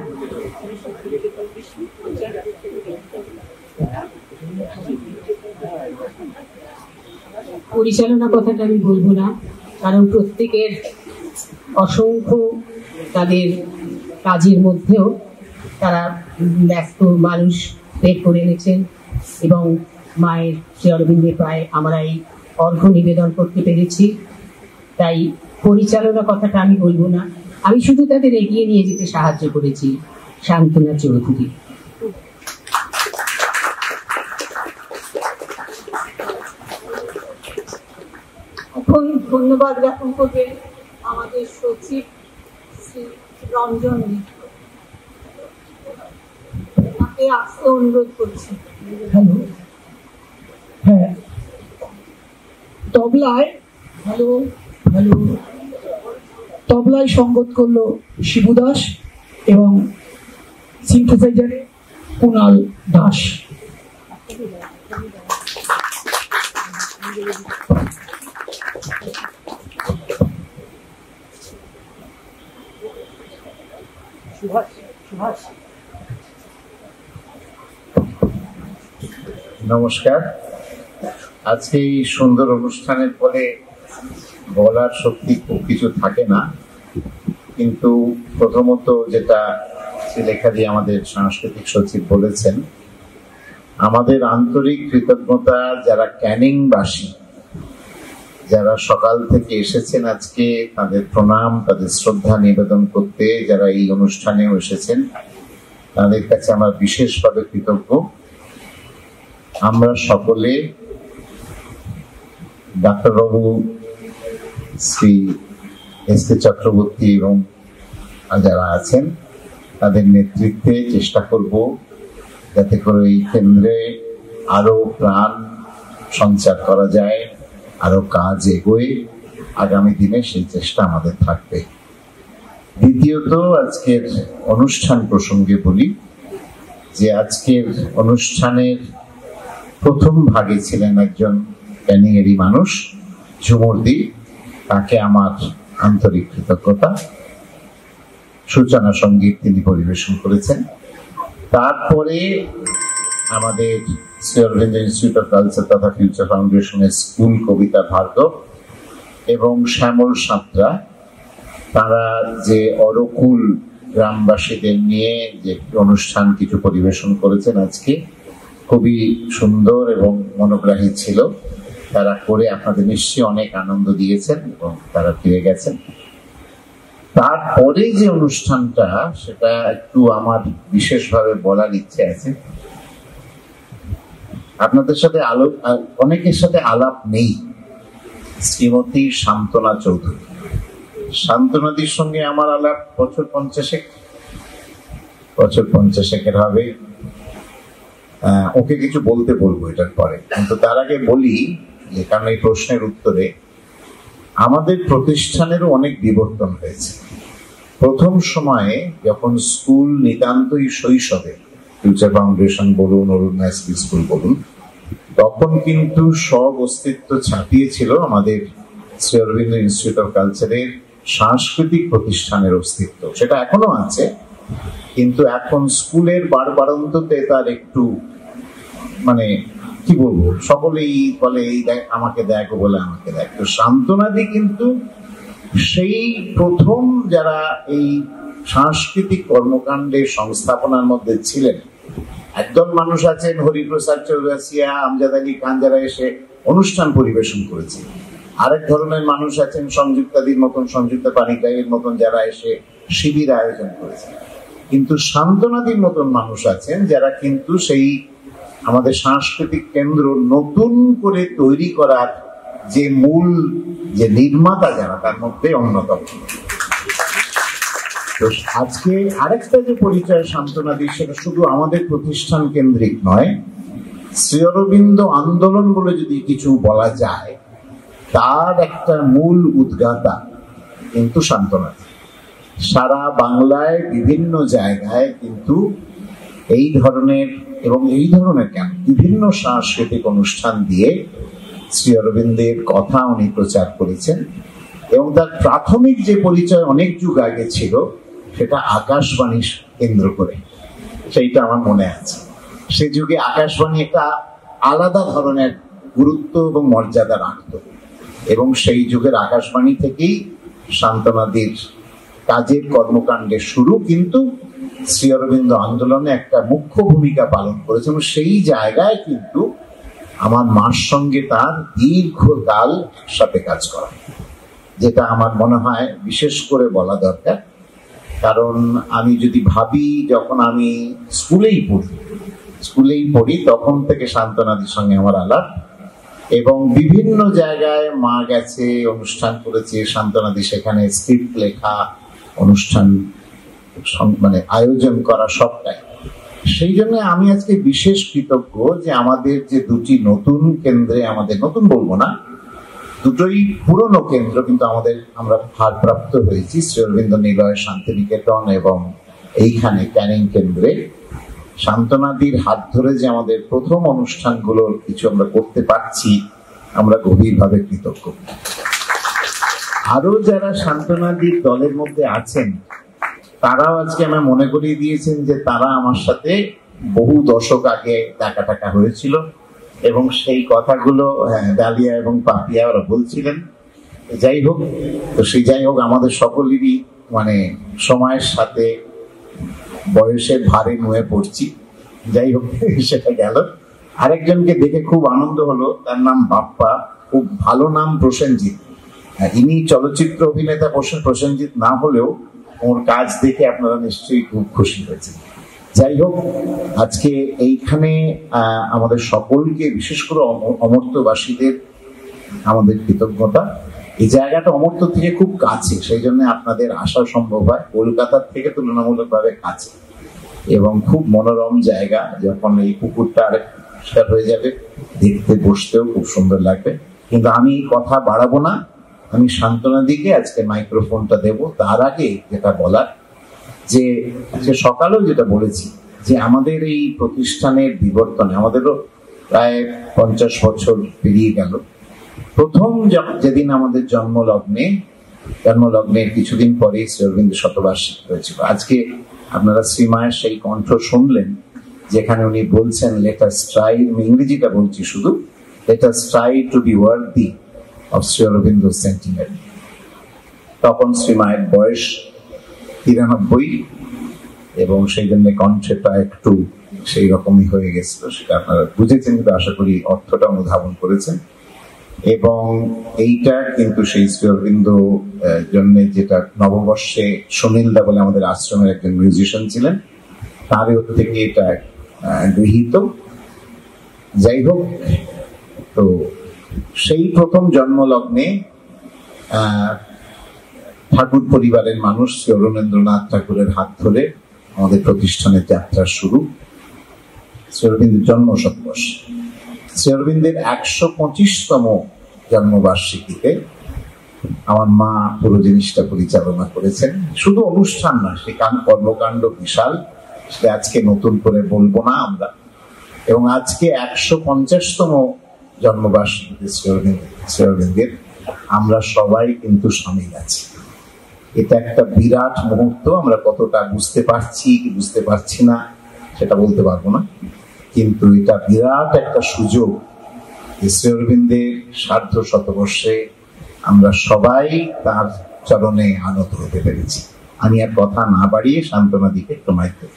পরিচালনা কথাটা আমি বলবো না, কারণ প্রত্যেকের অসংখ্য তাদের কাজের মধ্যেও তারা ব্যস্ত মানুষ বের করে এনেছেন এবং মায়ের শ্রী অরবিন্দের পায়ে আমরা এই অর্ঘ্য নিবেদন করতে পেরেছি। তাই পরিচালনা কথাটা আমি বলবো না, আমি শুধু তাদের এগিয়ে নিয়ে যেতে সাহায্য করেছি। শান্তনা চৌধুরী। এখন ধন্যবাদ জ্ঞাপন করবেন আমাদের সচিব শ্রী রঞ্জন মিত্র, তাকে আসতে অনুরোধ করছি। হ্যালো, হ্যাঁ, তবলায় হ্যালো হ্যালো তবলায় সঙ্গত করলো শিবু দাস এবং সিনথেসাইজারে কুণাল দাস। নমস্কার। আজকে এই সুন্দর অনুষ্ঠানের পরে বলার সত্যি খুব কিছু থাকে না, কিন্তু প্রথমত যেটা লেখা দিয়ে আমাদের সাংস্কৃতিক সচিব বলেছেন, আমাদের আন্তরিক কৃতজ্ঞতা যারা ক্যানিংবাসী, যারা সকাল থেকে এসেছেন আজকে, তাদের প্রণাম, তাদের শ্রদ্ধা নিবেদন করতে, যারা এই অনুষ্ঠানেও এসেছেন, তাদের কাছে আমরা বিশেষভাবে কৃতজ্ঞ। আমরা সকলে ডাক্তারবাবু শ্রী এস কে চক্রবর্তী এবং যারা আছেন তাদের নেতৃত্বে চেষ্টা করব যাতে করে এই কেন্দ্রে আরো প্রাণ সঞ্চার করা যায়, আরো কাজ এগোয়। আগামী দিনে সেই চেষ্টা আমাদের থাকবে। দ্বিতীয়ত, আজকের অনুষ্ঠান প্রসঙ্গে বলি যে আজকের অনুষ্ঠানের প্রথম ভাগে ছিলেন একজন ক্যানিংয়েরই মানুষ, ঝুমুরদি। তাকে আমার আন্তরিক কৃতজ্ঞতা। সূচনা সঙ্গীত তিনি পরিবেশন করেছেন। তারপরে আমাদের Shri Aurobindo institute of culture তথা ফিউচার ফাউন্ডেশনের স্কুল কবিতা ভার্গব এবং শ্যামল সাঁতরা, তারা যে অরকুল গ্রামবাসীদের নিয়ে যে অনুষ্ঠান কিছু পরিবেশন করেছেন আজকে, খুবই সুন্দর এবং মনোগ্রাহী ছিল। তারা করে আপনাদের নিশ্চয়ই অনেক আনন্দ দিয়েছেন এবং তারা ফিরে গেছেন। তারপরে যে অনুষ্ঠানটা, সেটা একটু আমার বিশেষভাবে বলার ইচ্ছে আছে। আপনাদের সাথে অনেকের সাথে আলাপ নেই। শ্রীমতী শান্তনা চৌধুরী, শান্তনাদির সঙ্গে আমার আলাপ বছর 50 হবে। ওকে কিছু বলতে বলবো এটার পরে, কিন্তু তার আগে বলি যে, কারণ এই প্রশ্নের উত্তরে আমাদের প্রতিষ্ঠানেরও অনেক বিবর্তন হয়েছে। প্রথম সময়ে যখন স্কুল নিতান্তই শৈশবে, ফিউচার ফাউন্ডেশন বলুন, অরুণা স্কুল বলুন, তখন কিন্তু সব অস্তিত্ব ছাপিয়েছিল আমাদের শ্রী অরবিন্দ ইনস্টিটিউট অফ কালচারের সাংস্কৃতিক প্রতিষ্ঠানের অস্তিত্ব। সেটা এখনো আছে, কিন্তু এখন স্কুলের বারবারন্ততে তার একটু মানে কি বলবো, সকলেই বলে এই দেখ আমাকে দেখ, বলে আমাকে দেখ। তো শান্তনাদি কিন্তু সেই প্রথম যারা এই সাংস্কৃতিক কর্মকাণ্ডে সংস্থাপনার মধ্যে ছিলেন। একদল মানুষ আছেন, হরিপ্রসাদ চৌরাসিয়া, আমজাদ আলী খান, যারা এসে অনুষ্ঠান পরিবেশন করেছে। আরেক ধরনের মানুষ আছেন সংযুক্তাদির মতন, সংযুক্তা পানিগ্রাহীর মতন, যারা এসে শিবির আয়োজন করেছে। কিন্তু শান্তনাদির মতন মানুষ আছেন যারা কিন্তু সেই আমাদের সাংস্কৃতিক কেন্দ্র নতুন করে তৈরি করার যে মূল যে নির্মাতা, যারা তার মধ্যে অন্যতম। তো আজকে আরেকটা যে পরিচয় শান্তনাদির, সেটা শুধু আমাদের প্রতিষ্ঠান কেন্দ্রিক নয়, শ্রী অরবিন্দ আন্দোলন বলে যদি কিছু বলা যায়, তার একটা মূল উদ্গাতা কিন্তু শান্তনাদি। সারা বাংলায় বিভিন্ন জায়গায় কিন্তু এই ধরনের কেন বিভিন্ন সাংস্কৃতিক অনুষ্ঠান দিয়ে শ্রী অরবিন্দের কথা উনি প্রচার করেছেন। এবং তার প্রাথমিক যে পরিচয় অনেক যুগ আগে ছিল, সেটা আকাশবাণী কেন্দ্র করে, সেইটা আমার মনে আছে। সে যুগে আকাশবাণী একটা আলাদা ধরনের গুরুত্ব এবং মর্যাদা রাখত, এবং সেই যুগের আকাশবাণী থেকেই শান্তনাদির কাজের কর্মকাণ্ডের শুরু, কিন্তু শ্রী অরবিন্দ আন্দোলনে একটা মুখ্য ভূমিকা পালন করেছে। এবং সেই জায়গায় কিন্তু আমার মার সঙ্গে তার দীর্ঘকাল একসাথে কাজ করা, যেটা আমার মনে হয় বিশেষ করে বলা দরকার। কারণ আমি যদি ভাবি, যখন আমি স্কুলেই পড়ি তখন থেকে শান্তনাদির সঙ্গে আমার আলাপ, এবং বিভিন্ন জায়গায় মা গেছে, অনুষ্ঠান করেছে শান্তনাদি, সেখানে স্ক্রিপ্ট লেখা, অনুষ্ঠান মানে আয়োজন করা, সবটাই। সেই জন্য আমি আজকে বিশেষ কৃতজ্ঞ যে আমাদের যে দুটি নতুন কেন্দ্রে, আমাদের নতুন বলবো না, দুটোই পুরনো কেন্দ্র, কিন্তু আমরা ভারপ্রাপ্ত হয়েছি, শ্রী অরবিন্দ নিলয়, শান্তিনিকেতন এবং এইখানে ক্যানিং কেন্দ্রে। শান্তনাদির হাত ধরে যে আমাদের প্রথম অনুষ্ঠানগুলোর কিছু আমরা করতে পারছি, আমরা গভীরভাবে কৃতজ্ঞ। আরো যারা শান্তনাদির দলের মধ্যে আছেন, তারাও আজকে আমায় মনে করিয়ে দিয়েছেন যে তারা আমার সাথে বহু দশক আগে দেখা হয়েছিল, এবং সেই কথাগুলো ডালিয়া এবং পাপিয়া ওরা বলছিলেন। যাই হোক, আমাদের সকলেরই মানে সময়ের সাথে বয়সের ভারে নুয়ে পড়ছি। যাই হোক, সেটা গেল। আরেকজনকে দেখে খুব আনন্দ হলো, তার নাম বাপ্পা, খুব ভালো নাম প্রসেনজিৎ। ইনি চলচ্চিত্র অভিনেতা প্রসেনজিৎ না হলেও ওর কাজ দেখে আপনারা নিশ্চয়ই খুব খুশি হয়েছেন। যাই হোক, আজকে এইখানে আমাদের সকলকে, বিশেষ করে অমর্ত্যবাসীদের আমাদের কৃতজ্ঞতা। এই জায়গাটা অমর্ত্য থেকে খুব কাছে, সেই জন্য আপনাদের আসা সম্ভব হয়। কলকাতার থেকে তুলনামূলকভাবে কাছে, এবং খুব মনোরম জায়গা। যখন এই পুকুরটা আরেক পরিষ্কার হয়ে যাবে, দেখতে বসতেও খুব সুন্দর লাগবে। কিন্তু আমি কথা বাড়াবো না, আমি শান্তনাদিকে আজকে মাইক্রোফোনটা দেব। তার আগে যেটা বলার, যে আজকে সকালেও যেটা বলেছি, যে আমাদের এই প্রতিষ্ঠানের বিবর্তনে আমাদেরও প্রায় 50 বছর পেরিয়ে গেল। প্রথম যেদিন আমাদের জন্মলগ্নের কিছুদিন পরে শ্রী অরবিন্দ শতবার্ষিকী হয়েছিল। আজকে আপনারা শ্রীমায়ের সেই কণ্ঠ শুনলেন, যেখানে উনি বলছেন, লেট আস ট্রাই, ইংরেজিটা বলছি শুধু, let us try to be worthy of Shri Aurobindo sentiment. তখন শ্রীমায়ের বয়স 93, এবং সেই জন্য কণ্ঠটা একটু সেই রকমই হয়ে গেছিল। সেটা আপনারা বুঝেছেন, কিন্তু আশা করি অর্থটা অনুধাবন করেছেন। এবং এইটা কিন্তু সেই শ্রী অরবিন্দ জন্য, যেটা নববর্ষে সুনীলদা বলে আমাদের আশ্রমের একজন মিউজিশিয়ান ছিলেন, তার থেকে এটা গৃহীত। যাই হোক, তো সেই প্রথম জন্মলগ্নে ঠাকুর পরিবারের মানুষ শ্রী অরবিন্দ্রনাথ ঠাকুরের হাত ধরে আমাদের প্রতিষ্ঠানের যাত্রা শুরু। শ্রী অরবিন্দের জন্ম শতবর্ষ, শ্রী অরবিন্দের ১২৫তম জন্মবার্ষিকীতে আমার মা পুরো জিনিসটা পরিচালনা করেছেন। শুধু অনুষ্ঠান না, সে কর্মকাণ্ড বিশাল, সেটা আজকে নতুন করে বলবো না আমরা। এবং আজকে ১৫০তম জন্মবার্ষিকীতে শ্রী অরবিন্দের আমরা সবাই কিন্তু সামিল আছি। এটা একটা বিরাট মুহূর্ত। আমরা কতটা বুঝতে পারছি কি বুঝতে পারছি না সেটা বলতে পারবো না, কিন্তু এটা বিরাট একটা সুযোগ যে শ্রী অরবিন্দের সার্ধ শতবর্ষে আমরা সবাই তার চরণে আনত হতে পেরেছি। আমি আর কথা না বাড়িয়ে সান্ত্বনা দিকে একটু মাইক দেব।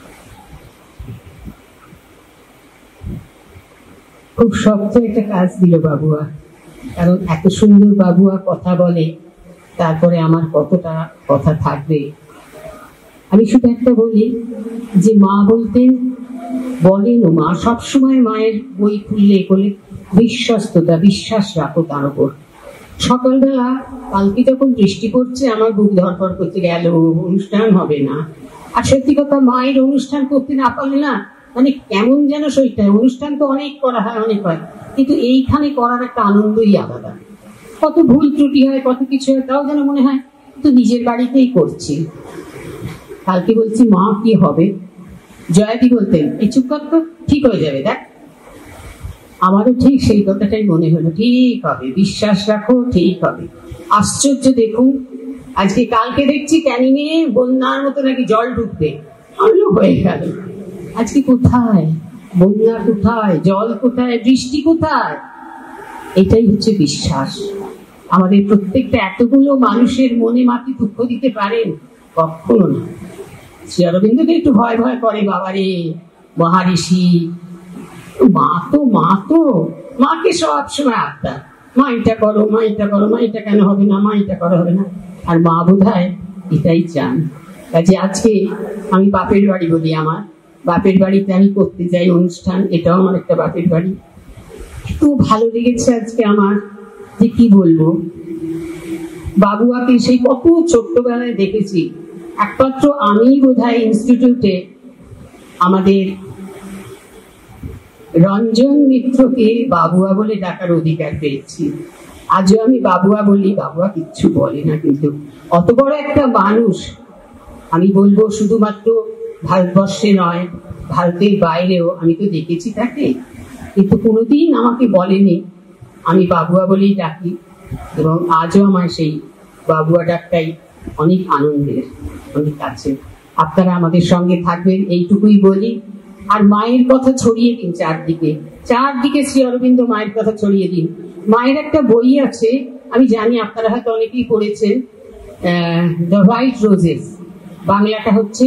খুব শক্ত একটা কাজ দিল বাবুয়া, কারণ এত সুন্দর বাবুয়া কথা বলে, তারপরে আমার কতটা কথা থাকবে। আমি শুধু একটা বলি যে মা বলতেন, বলেন মা সবসময় মায়ের বই খুললে বলে বিশ্বস্ততা, বিশ্বাস রাখো তার উপর। সকালবেলা কালকে যখন বৃষ্টি পড়ছে আমার বুক ধরপড় করতে গেল, অনুষ্ঠান হবে না। আর সত্যি কথা, মায়ের অনুষ্ঠান করতে না পারলে না মানে কেমন যেন শরীরটা, অনুষ্ঠান তো অনেক করা হয়, অনেক হয়, কিন্তু এইখানে করার একটা আনন্দই আলাদা। কত ভুল ত্রুটি হয়, কত কিছু হয়, তাও যেন মনে হয় তো নিজের বাড়িতেই করছি। কালকে বলছি মা কি হবে, জয়াদি বলতেন এই চুপ কর তো, ঠিক হয়ে যাবে দেখ। আমারও ঠিক সেই কথাটাই মনে হলো, ঠিক হবে, বিশ্বাস রাখো, ঠিক হবে। আশ্চর্য দেখুন, আজকে কালকে দেখছি ক্যানিং এ বন্যার মতো নাকি জল ঢুকবে, আলো হয়ে গেল। আজকে কোথায় বন্যা, কোথায় জল, কোথায় বৃষ্টি, কোথায়? এটাই হচ্ছে বিশ্বাস। আমাদের প্রত্যেকটা এতগুলো মানুষের মনে মাটি দুঃখ দিতে পারেন? কখনো না। শ্রী অরবিন্দকে একটু ভয় ভয় করে, বাবারে মহারিষি, মাকে সব সময় আবদার, মা এটা করো, মা এটা করো, মা এটা কেন হবে না, মা এটা করা হবে না। আর মা বোধহয় এটাই চান। কাজে আজকে আমি বাপের বাড়ি বলি, আমার বাপের বাড়িতে আমি করতে যাই অনুষ্ঠান, এটাও আমার একটা বাপের বাড়ি। এত ভালো লেগেছে আজকে আমার যে কি বলবো। বাবুয়াকে সেই কত ছোট্টবেলায় দেখেছি, একমাত্র আমি বোধহয় ইনস্টিটিউটে আমাদের রঞ্জন মিত্রকে বাবুয়া বলে ডাকার অধিকার পেয়েছি। আজও আমি বাবুয়া বলি, বাবুয়া কিচ্ছু বলে না, কিন্তু অত বড় একটা মানুষ, আমি বলবো শুধুমাত্র ভারতবর্ষে নয়, ভারতের বাইরেও আমি তো দেখেছি তাকে, কিন্তু কোনোদিন আমাকে বলেনি। আমি বাবুয়া বলেই ডাকি, এবং আজও আমার সেই বাবুয়া ডাকটাই অনেক আনন্দের, অনেক কাছে। আপনারা আমাদের সঙ্গে থাকবেন এইটুকুই বলি। আর মায়ের কথা ছড়িয়ে দিন চারদিকে, চারদিকে শ্রী অরবিন্দ মায়ের কথা ছড়িয়ে দিন। মায়ের একটা বই আছে, আমি জানি আপনারা হয়তো অনেকেই পড়েছেন, দ্য হোয়াইট রোজেস, বাংলাটা হচ্ছে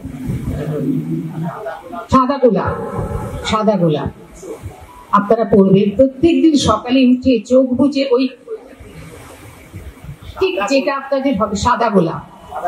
সাদা গোলাপ। সাদা গোলাপ আপনারা পড়বেন প্রত্যেকদিন সকালে উঠে চোখ বুজে, ওই ঠিক যেটা আপনাদের হবে সাদা গোলাপ,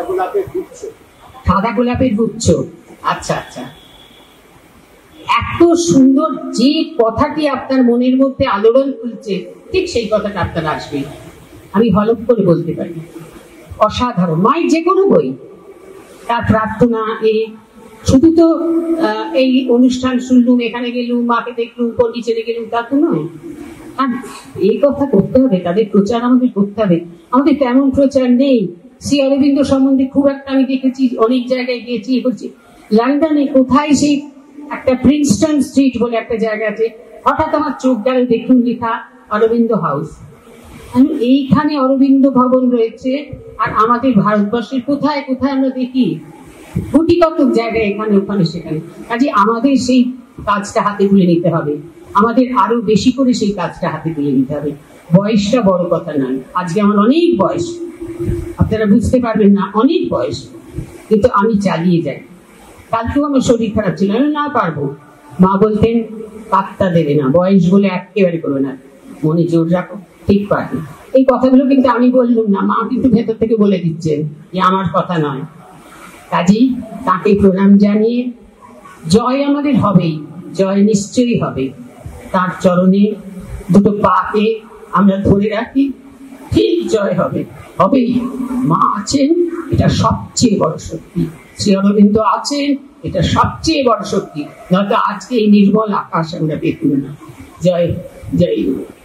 সাদা গোলাপের গুচ্ছ। আচ্ছা আচ্ছা, এত সুন্দর যে কথাটি আপনার মনের মধ্যে আলোড়ন তুলছে, ঠিক সেই কথাটা আপনার আসবে। আমি হলফ করে বলতে পারি, অসাধারণ। মায়ের যে কোনো বই, তার প্রার্থনা, শুধু তো এই অনুষ্ঠান শুনলুম, এখানে গেলুম, মাকে দেখলুম, পন্ডিচেরি গেলুম, তা তো নয়। আর এই কথা করতে হবে, তাদের প্রচার আমাদের করতে হবে। আমাদের তেমন প্রচার নেই। শ্রী অরবিন্দ সম্বন্ধে খুব একটা আমি দেখেছি, অনেক জায়গায় গিয়েছি, করছি। লন্ডনে কোথায় সেই একটা প্রিন্সটন স্ট্রিট বলে একটা জায়গা আছে, হঠাৎ আমার চোখ গেল, দেখুন লেখা অরবিন্দ হাউস। এইখানে অরবিন্দ ভবন রয়েছে। আর আমাদের ভারতবর্ষের কোথায় কোথায় আমরা দেখি, কোটি কত জায়গায়, এখানে ওখানে সেখানে। কাজে আমাদের সেই কাজটা হাতে তুলে নিতে হবে, আমাদের আরো বেশি করে সেই কাজটা হাতে তুলে নিতে হবে। বয়সটা বড় কথা নয়। আজকে আমার অনেক বয়স, আপনারা বুঝতে পারবেন না, অনেক বয়স, কিন্তু আমি চালিয়ে যাই। কালকেও আমার শরীর খারাপ ছিল, আমি না পারবো। মা বলতেন পাত্তা দেবে না, বয়স বলে একেবারে করবে না, মনে জোর রাখো, ঠিক পারে। এই কথাগুলো কিন্তু আমি বললাম না, মা কিন্তু ভেতর থেকে বলে দিচ্ছেন যে আমার কথা নয়। কাজেই তাকে প্রণাম জানিয়ে জয় আমাদের হবেই, জয় নিশ্চয়ই হবে। তার চরণে দুটো পাকে আমরা ধরে রাখি, ঠিক জয় হবে, হবেই। মা আছেন, এটা সবচেয়ে বড় শক্তি। শ্রী অরবিন্দ আছেন, এটা সবচেয়ে বড় শক্তি। নয়তো আজকে এই নির্মল আকাশ আমরা দেখব না। জয় জয়।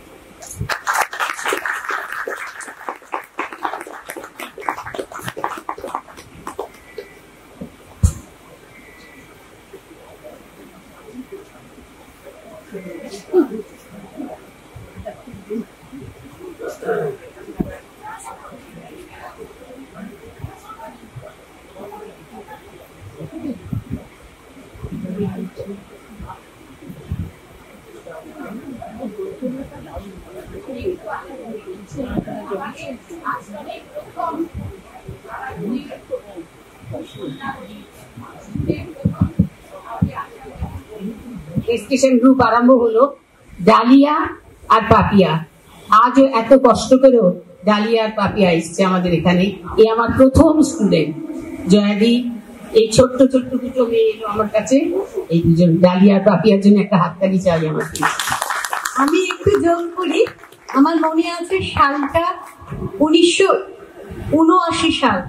ডিসকাশন গ্রুপ আরম্ভ হলো, ডালিয়া আর পাপিয়া। আজও এত কষ্ট করেও ডালিয়া আর পাপিয়া এসছে আমাদের এখানে। এই আমার প্রথম স্টুডেন্ট জয়াদি। এই ছোট্ট ছোট্ট দুটো মেয়ে এলো আমার কাছে। এই দুজন ডালিয়া আর পাপিয়ার জন্য একটা হাততালি চাই আমার। আমি একটু যোগ করি, আমার মনে আছে সালটা 1979 সাল,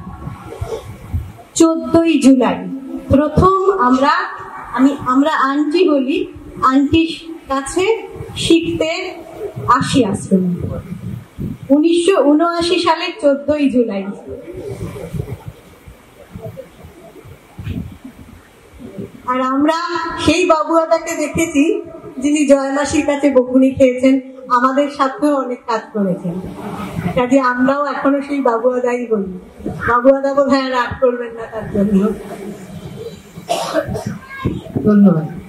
14ই জুলাই প্রথম আমরা আন্টি বলি, আন্টির কাছে শিখতে আসি আশ্রমে। 1979 সালের 14ই জুলাই। আর আমরা সেই বাবুয়াদাকে দেখেছি যিনি জয়মাসির কাছে বকুনি খেয়েছেন, আমাদের সাথেও অনেক কাজ করেছেন। কাজে আমরাও এখনো সেই বাবুয়াদাই বলি। বাবুয়াদা বোধহয় রাগ করবেন না তার জন্য। ধন্যবাদ।